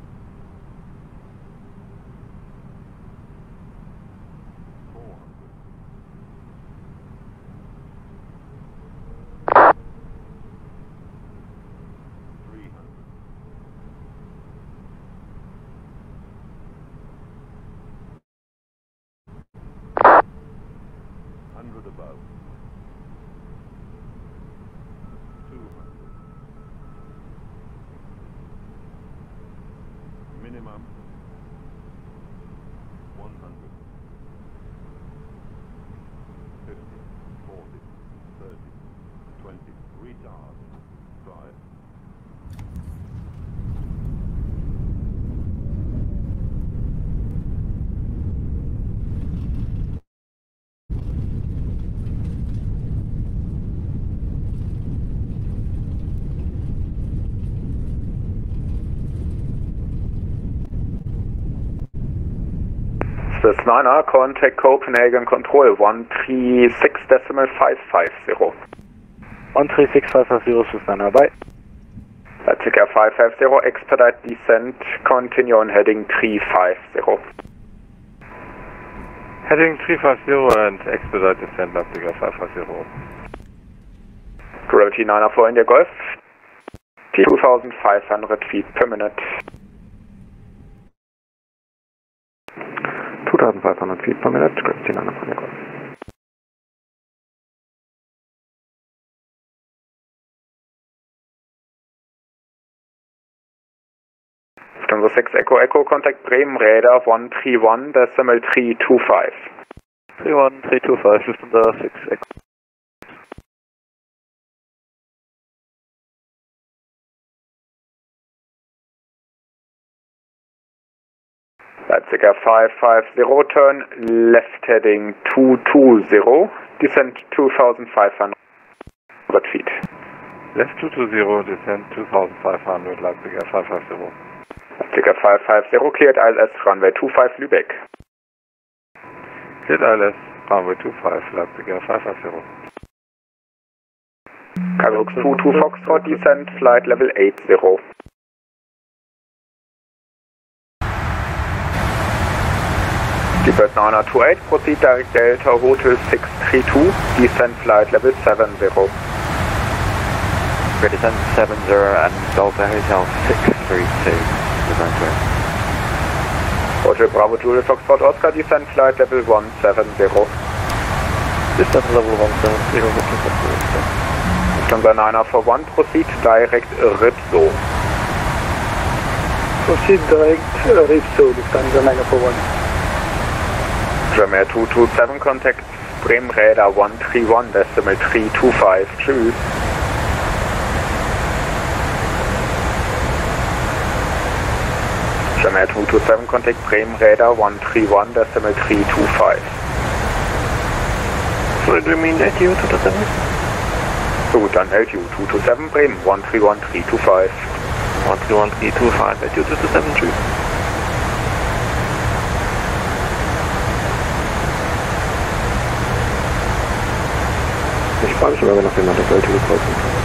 Minimum 100, 50, 40, 30, 20, retard, 5. Swiss 9er, contact Copenhagen Control 136.550. 136.550, Swiss 9er, bye. Leipzig Air 550, expedite descent, continue on heading 350. Heading 350 and expedite descent, Leipzig Air 550. Gravity 904 India Golf, 2,500 feet per minute. 2,500 feet per minute, Gravity 904 India Golf. Lufthansa 6 Echo Echo, contact Bremen Radar 131.325. 31325, Lufthansa 6 Echo. Leipzig Air 550, turn left heading 220, descent 2,500 feet. Left 220, descent 2,500, Leipzig Air 550. Ticker 550, cleared ILS runway 25 Lübeck. Cleared ILS runway 25, Leipziger 550. Cargo 22 Foxtrot, descent, flight level 80. Speedbird 928, proceed direct Delta Hotel 632, descent flight level 70. Descent 70 and Delta Hotel 632. Hotel Bravo Julia Foxtrot Oscar, descent flight level 170. Descent level 170. Lufthansa 941, proceed direct Ripso. Proceed direct Ripso, Lufthansa 941. German 227, contact Bremen Radar 131, decimal 325, tschüss. German 227, contact Bremen Radar 131, decimal 325. So it remain LTU 227? So, dann LTU 227, Bremen 131, 325. 131, 325, LTU 227, tschüss. Ich frage mich immer, wenn noch jemand das LTU kreuzen kann.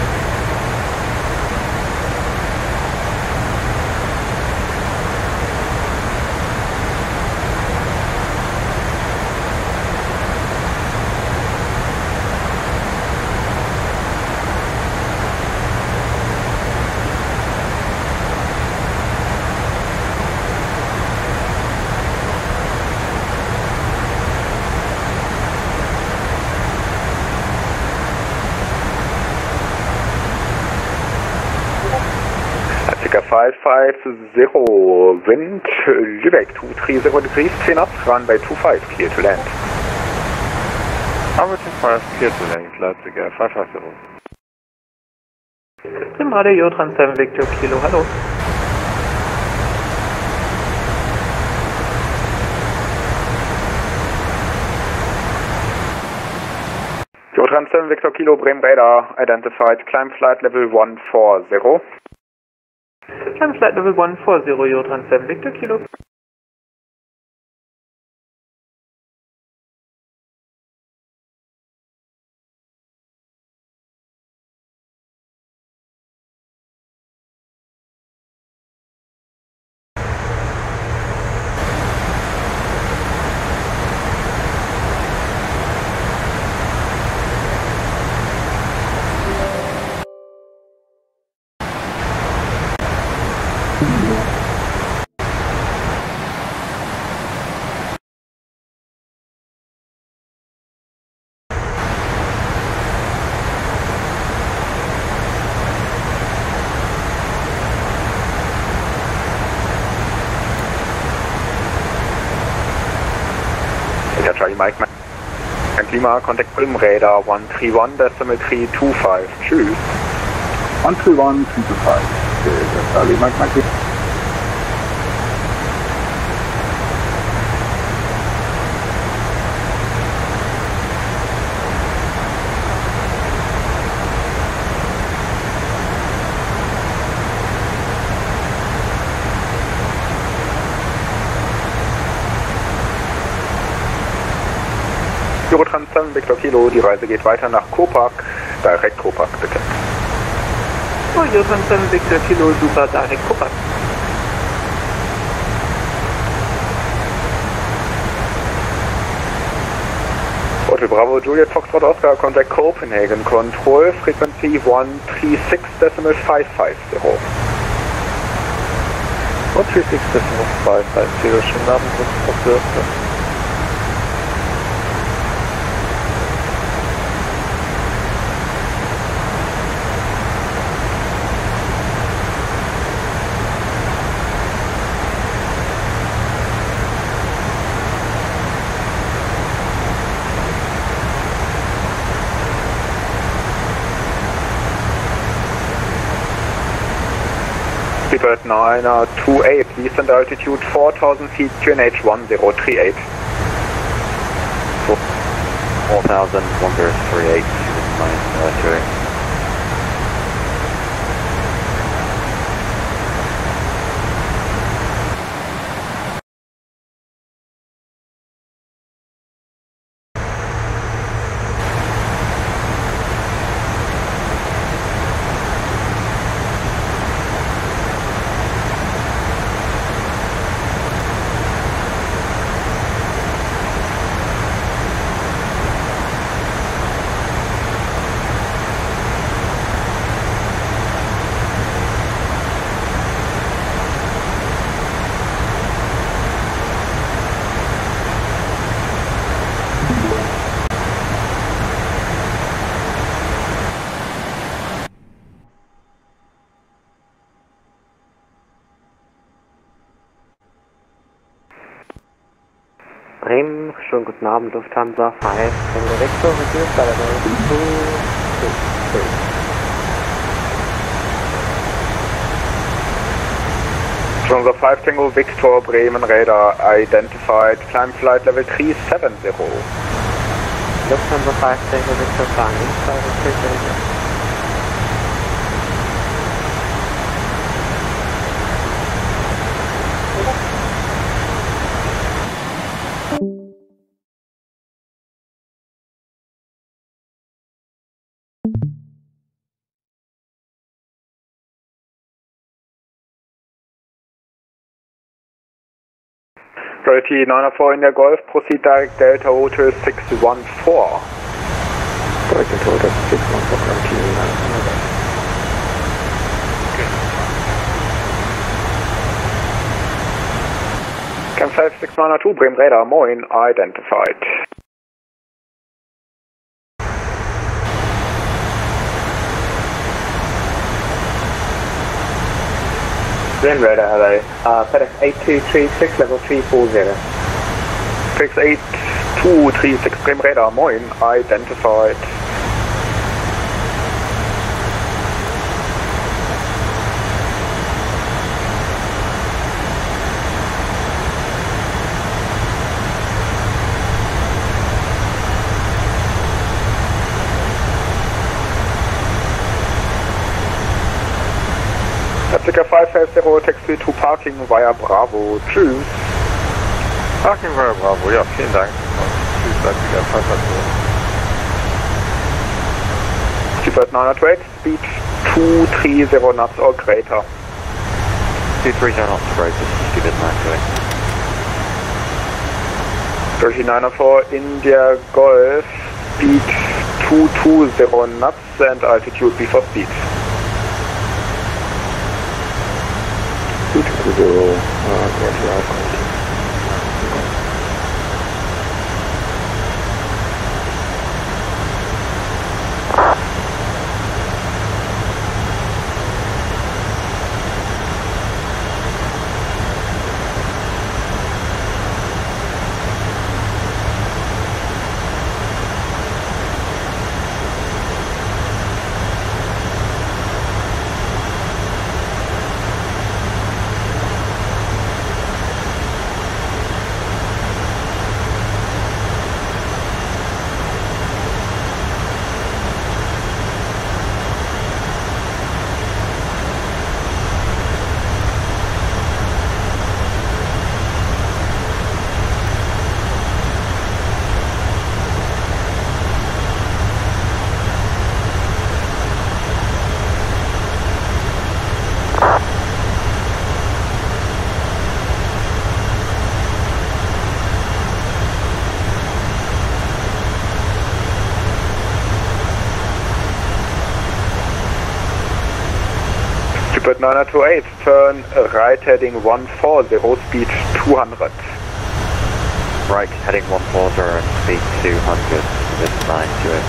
Ticker 550, wind Lübeck 230 degrees, 10 knots, runway 25, clear to land. Runway 25, clear to land, Leipziger 550. Primrade Jotran 7 Victor Kilo, hallo. Jotran 7 Victor Kilo, Bremen Radar, identified, climb flight level 140. Climb flight level 140, Jotran 7 Victor Kilo. Charlie Mike, Klima, contact Bremen Radar 131, decimal 325, tschüss. 131, 325, Charlie Mike. Eurotrans 7 Victor Kilo, die Reise geht weiter nach Kopak, direkt Kopak bitte. Oh, Eurotrans 7 Victor Kilo, super, direkt Kopak. Hotel Bravo Juliet Foxtrot Oscar, contact Copenhagen Control, frequency 136.550. 136.550, schönen Abend, was dürfte. Speedbird 928, descent altitude 4,000 feet, QNH 1038. 4,000, 1038, -28. Bremen, schönen guten Abend, Lufthansa 5, Tango Victor, reduce by level 2, Lufthansa 5 Tango Victor, Bremen radar identified, climb flight level 370. Lufthansa 5 Tango Victor, flying inside of 370. Priority 904 in der Golf, proceed direct Delta Hotel 614. Direct Delta Hotel 614, Priority 904. Cam 5692, Bremen radar, moin, identified. Bremen radar, hello. FedEx 8236, level 340. FedEx 8236, Bremen radar, moin, identified. Africa 550, taxi to parking via Bravo. Tschüss. Parking via Bravo, ja, vielen Dank. Tschüss, Africa 550. Speed 908, speed 230 knots or greater. Speed 30 knots or greater, speed 908. 3904, India Golf, speed 220 knots and altitude before speed. 220, Stupid 928, turn right heading 140, speed 200. Right heading 140 and speed 200, with 928.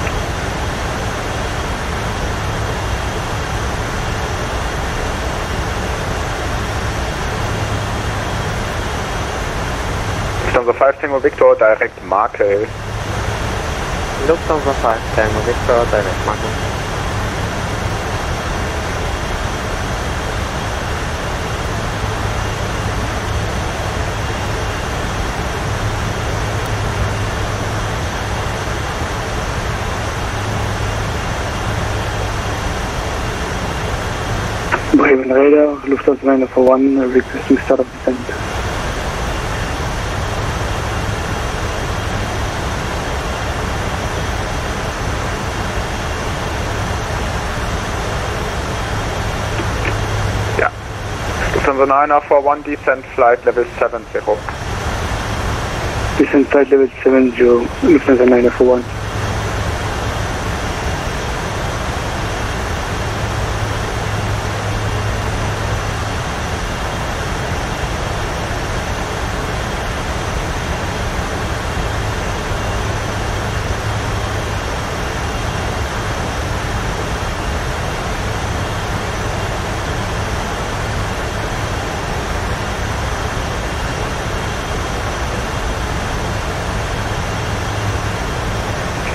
Lufthansa 5 Tango Victor, direct Markel. Lufthansa 5 Tango Victor, direct Markel. Bremen radar, Lufthansa 941, requesting start of descent. Ja. Lufthansa 941, descent flight level 70. Descent flight level 70, Lufthansa 941.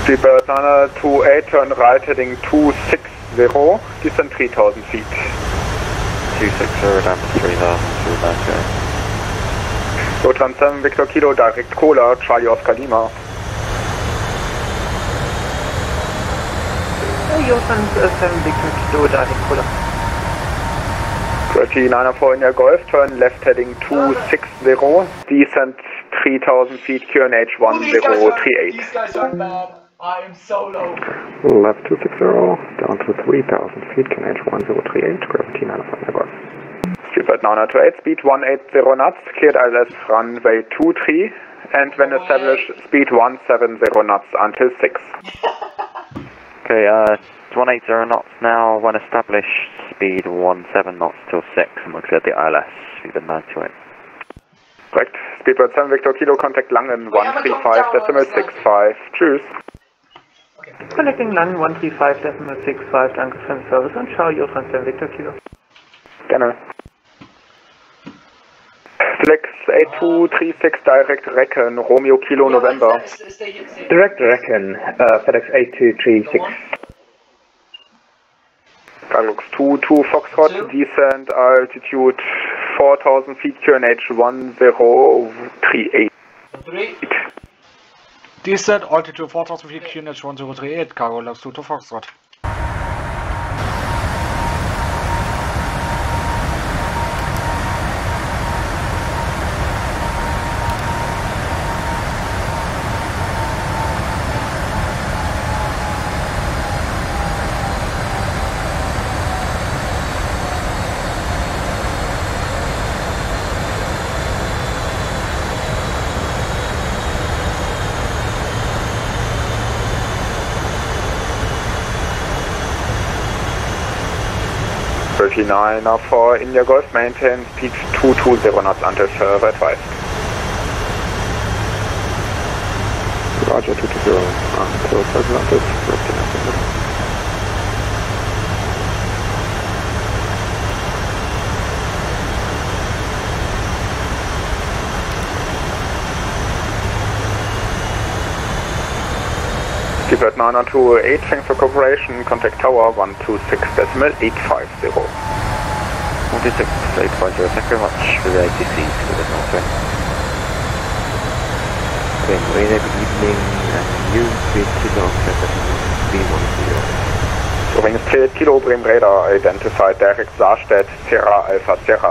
Speedbird 928, turn right heading 260, descend 3000 feet. 260 down to 3000 through Bangkok. Rotan 7 Victor Kilo, direct Cola, Charlie Oscar Lima. Jotan 7 Victor Kilo, direct Cola. 3904 India Golf, turn left heading 260, descend 3000 feet, QNH 1038. These guys are bad. I am so low. Left 260, down to 3000 feet, QNH 1038, gravity 905 India Golf. Speedbird 928, speed 180 knots, cleared ILS runway 23, and when established, speed 170 knots until 6. Okay, it's 180 knots now. When established, speed 17 knots till 6, and we'll clear the ILS, Speedbird 928. Correct. Speedbird 7 Victor Kilo, contact Langen 135.65. Tschüss. Connecting Langen 135.65, danke für den Service und ciao, Jotan 7 Victor Kilo. Gerne. Flex 8236, direct Reckon, Romeo Kilo November. Direct Reckon, FedEx 8236. Carlux 22 Foxtrot, descent altitude 4000 feet, QNH 1038. Descent altitude 4000 feet, QNH 1038, Cargolux 22 Foxtrot. For India Golf, maintain speed 220 knots until further advised. Roger, 220, until further advised. Speedbird 928, thanks for cooperation, contact tower 126.850. 126.850, thank you very much for the ATC for the Northwind. Okay, Marina, good evening, and you, speed Kilo, B10. So, wing is Kilo, Bremen radar, identified, direct Saarstedt, Sierra Alpha Sierra.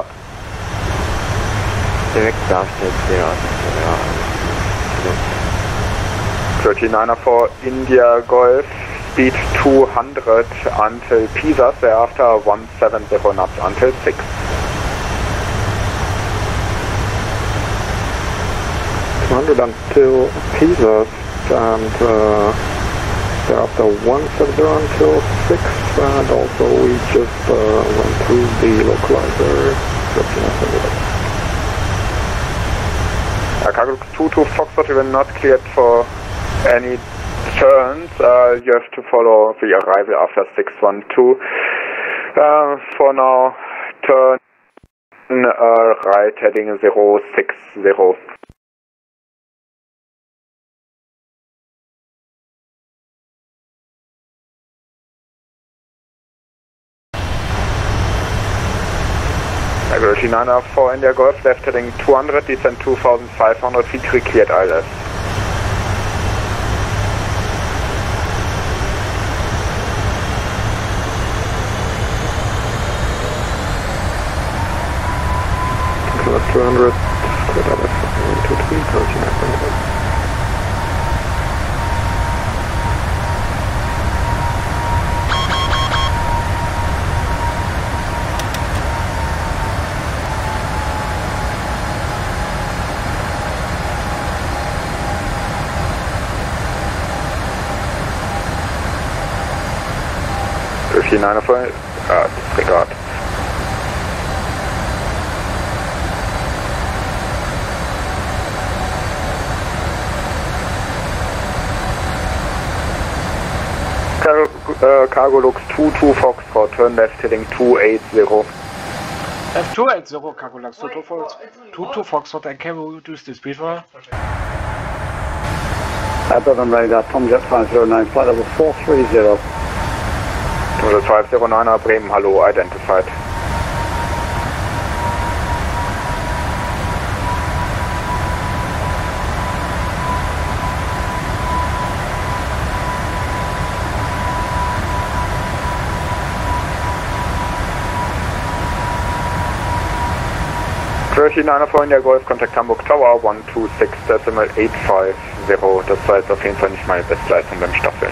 Direct Saarstedt, Sierra Alpha Sierra. 3904 India Golf, speed 200 until Pisas, thereafter 170 knots until 6. Until Pisas, and thereafter 170 until 6, and also we just went through the localizer. Cargo 22 Foxtrot, you were not cleared for any turns. You have to follow the arrival after 612. For now, turn right heading 060. Agility 904 India Golf, left heading 200, descend 2500 feet, cleared ILS. Left 200, cleared ILS, 123, 39.1. Disregard. Cargolux 22 Foxtrot, turn left heading 280. F280 Cargolux 22 Foxtrot, and can we reduce the speed for? Berlin radar, Tomjet 509, flight level 430. Tomjet 509er, Bremen, hallo, identified. in der Golf, Contact Hamburg Tower 126.850. Das war jetzt auf jeden Fall nicht meine Bestleistung beim Staffeln.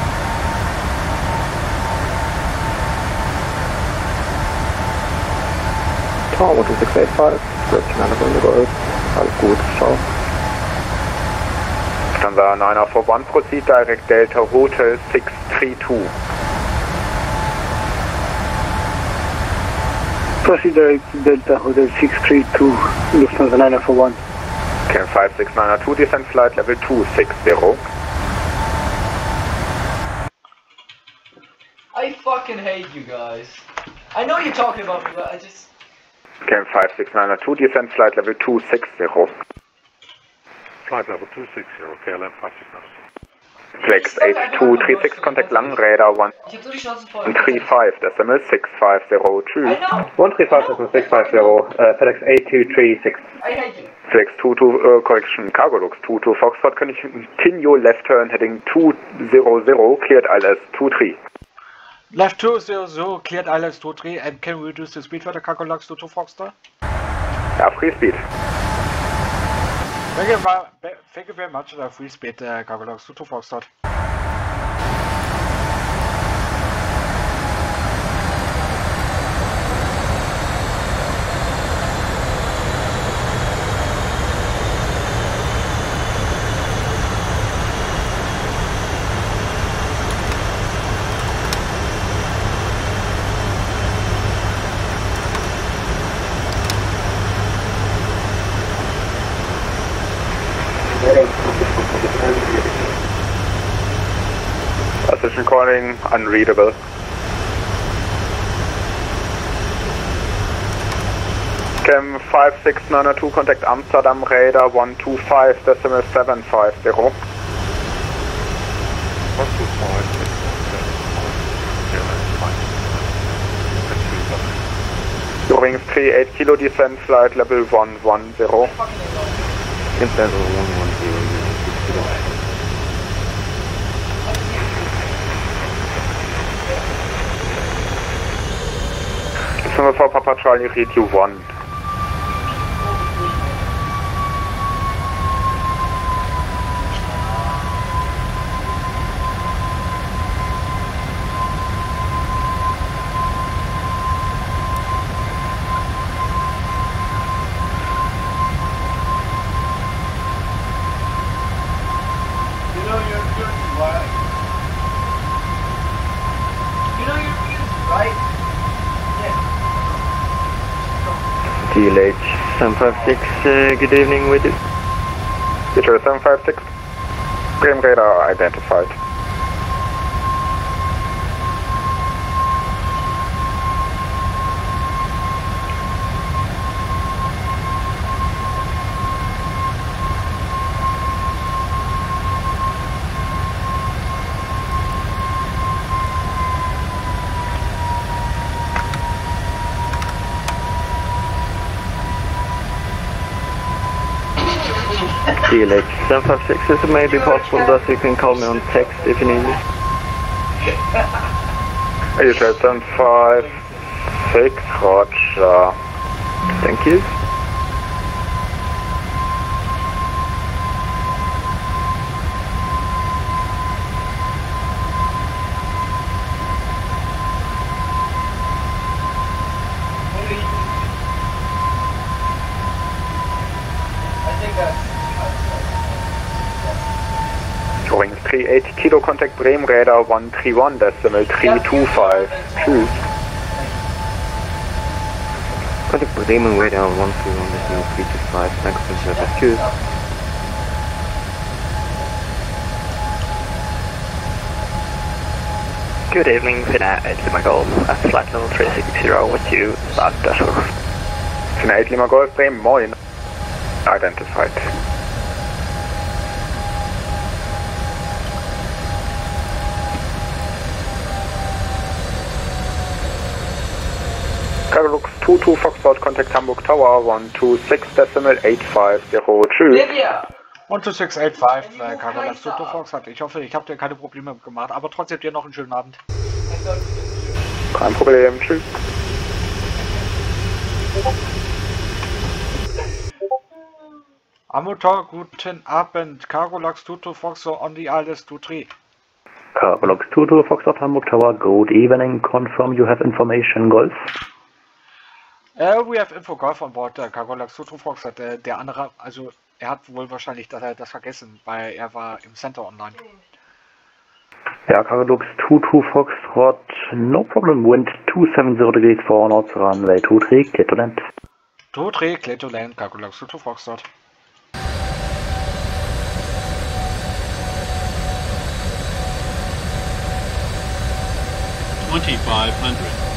Tower 12685, 13 in der Golf, alles gut, ciao. Stanza 941, proceed direct Delta Hotel 632. Proceed direct Delta Hotel 632, Lufthansa 941. KM 5692, descent flight level 260. I fucking hate you guys. I know you're talking about me, but I just... KM 5692, descent flight level 260. Flight level 260, KLM 569. Flex 8236, contact Langräder 135, decimal 650, tschüss. 135, 650, FedEx 8236. Flex 22, correction, Cargolux 22, Foxtrot, continue left turn heading 200, cleared ILS 23. Left 200, cleared ILS 23, and can we reduce the speed for the Cargolux 22 Foxtrot? Ja, free speed. Thank you very much for the free speed, Cargolux 22 Foxtrot. Position calling unreadable. KM 5692, contact Amsterdam radar 125, decimal 750. 125. Wings 38 kilo, descent flight level 110. Descent level 110. For Papa Charlie, read you 1. DLH 756, good evening with you. Peter 756, Bremen radar identified. DLH 756, is it maybe possible that you can call me on text if you need me? You said 756, roger. Thank you. Wings 380 kilo, contact Bremen radar 131, decimal 325. Tschüss. Contact Bremen radar 131, decimal 325. Thanks for service. Tschüss. Good evening, Finnair 8 Lima Golf, at flight level 360 with you, start Dusseldorf. Finnair 8 Lima Golf, Bremen, moin. Identified. Cargolux 22 Foxtrot, contact Hamburg Tower 126.85. Tschüss. Lydia! 12685, Cargolux 22 Foxtrot. Ich hoffe, ich habe dir keine Probleme gemacht, aber trotzdem dir noch einen schönen Abend. Kein Problem, tschüss. Am Motor, guten Abend. Cargolux 22 Foxtrot on the ILS 23. Cargolux 22 Foxtrot Hamburg Tower, good evening. Confirm you have information, Golf. We have info Golf on board, Cargolux 22 Foxtrot. Der andere, also er hat wohl wahrscheinlich das vergessen, weil er war im Center online. Ja, Cargolux 22 Foxtrot, no problem, wind 270 degrees 4 knots, runway 23, clear to land. 23, clear to land, Cargolux 22 Foxtrot. $2,500.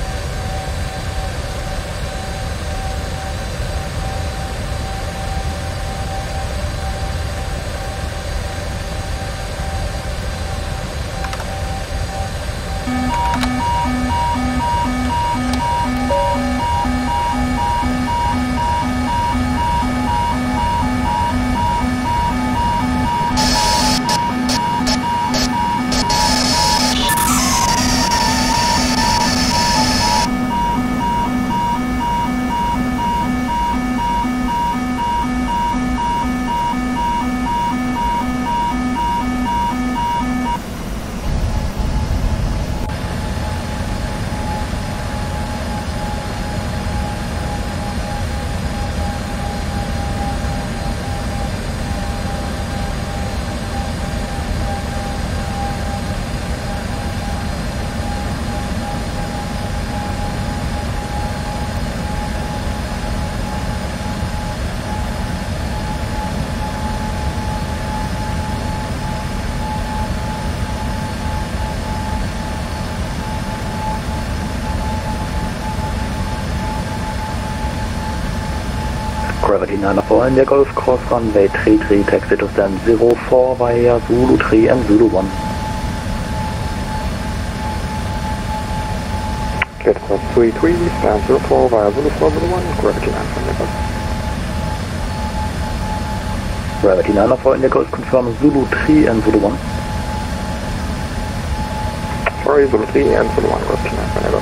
Gravity 904 India Golf Cross runway 33, taxi to stand 04 via Zulu 3 and Zulu 1. Clear to cross 33, stand 04 via Zulu 4 Zulu 1, Gravity 904 India Golf. Gravity 904 India Golf confirm Zulu 3 and Zulu 1. Sorry, Zulu 3 and Zulu 1, Gravity 904 India Golf.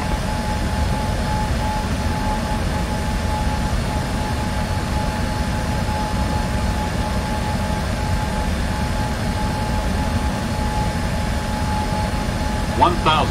$1,000.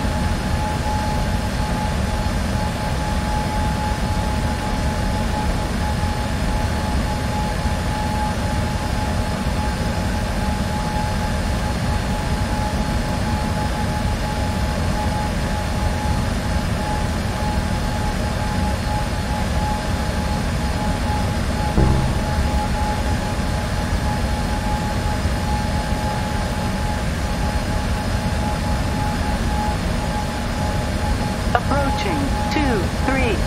Approaching 23.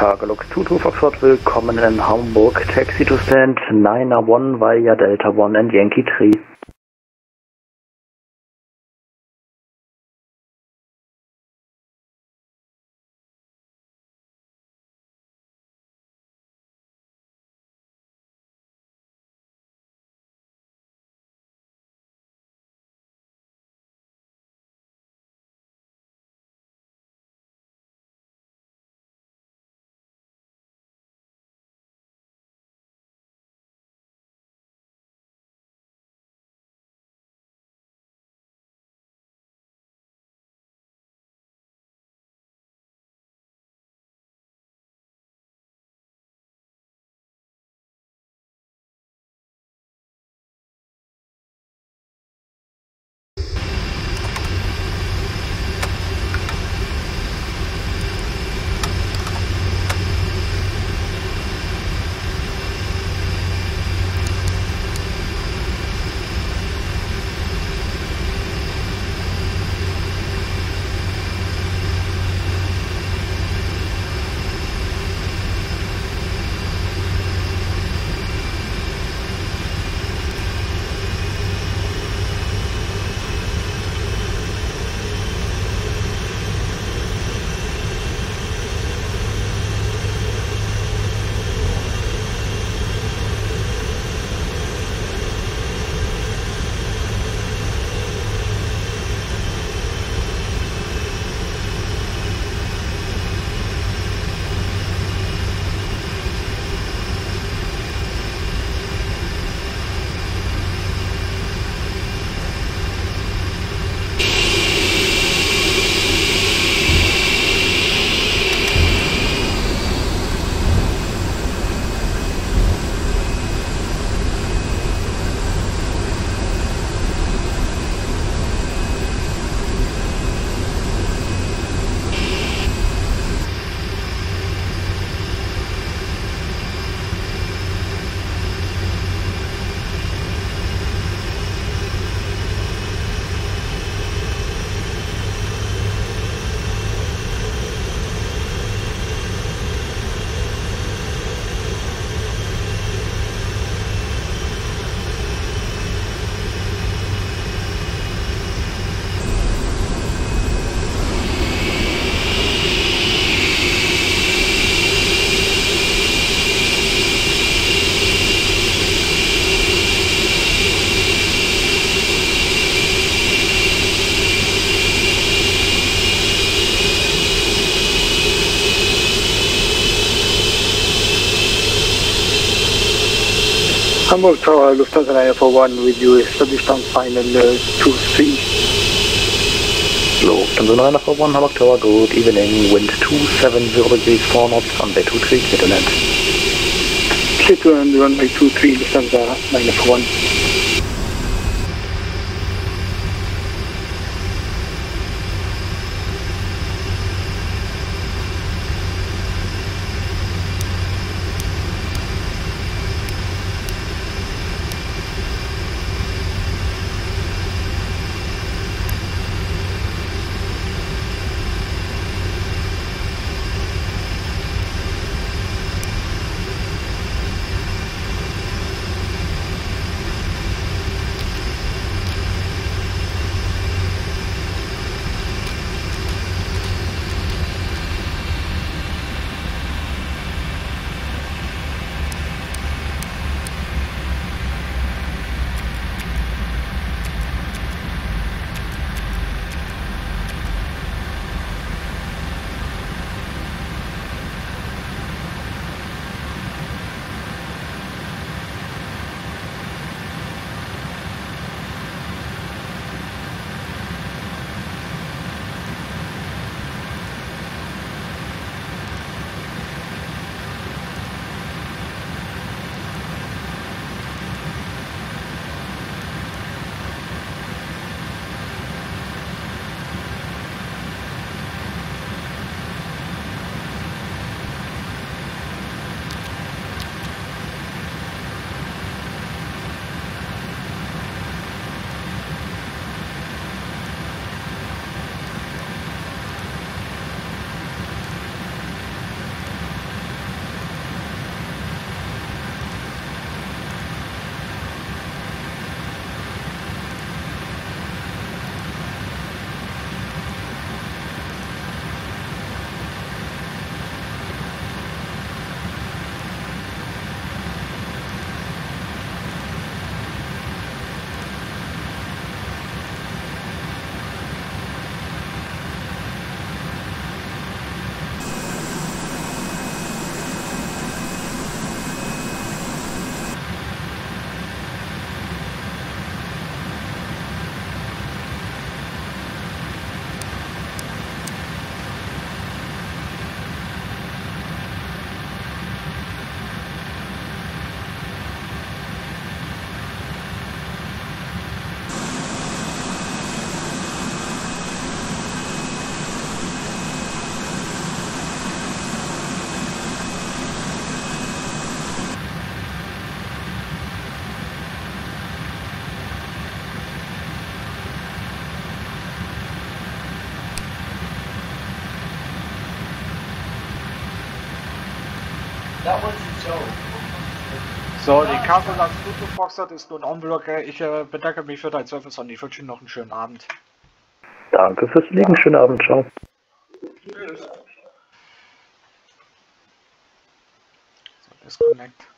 Cargolux 22 Foxtrot, willkommen in Hamburg. Taxi to stand 9-1 via Delta 1 and Yankee 3. Hamburg Tower, Lufthansa 941 with you, established on final 23. Lufthansa 941, Hamburg Tower, good evening, wind 270 degrees 4 knots, runway 23, clear to land. Clear to land, runway 23, Lufthansa 941. That was a joke. So, die Cargo Lux 22 Foxtrot ist nun on block. Ich bedanke mich für deinen Service und ich wünsche Ihnen noch einen schönen Abend. Danke fürs Liegen, schönen Abend, ciao. Tschüss. So, disconnect.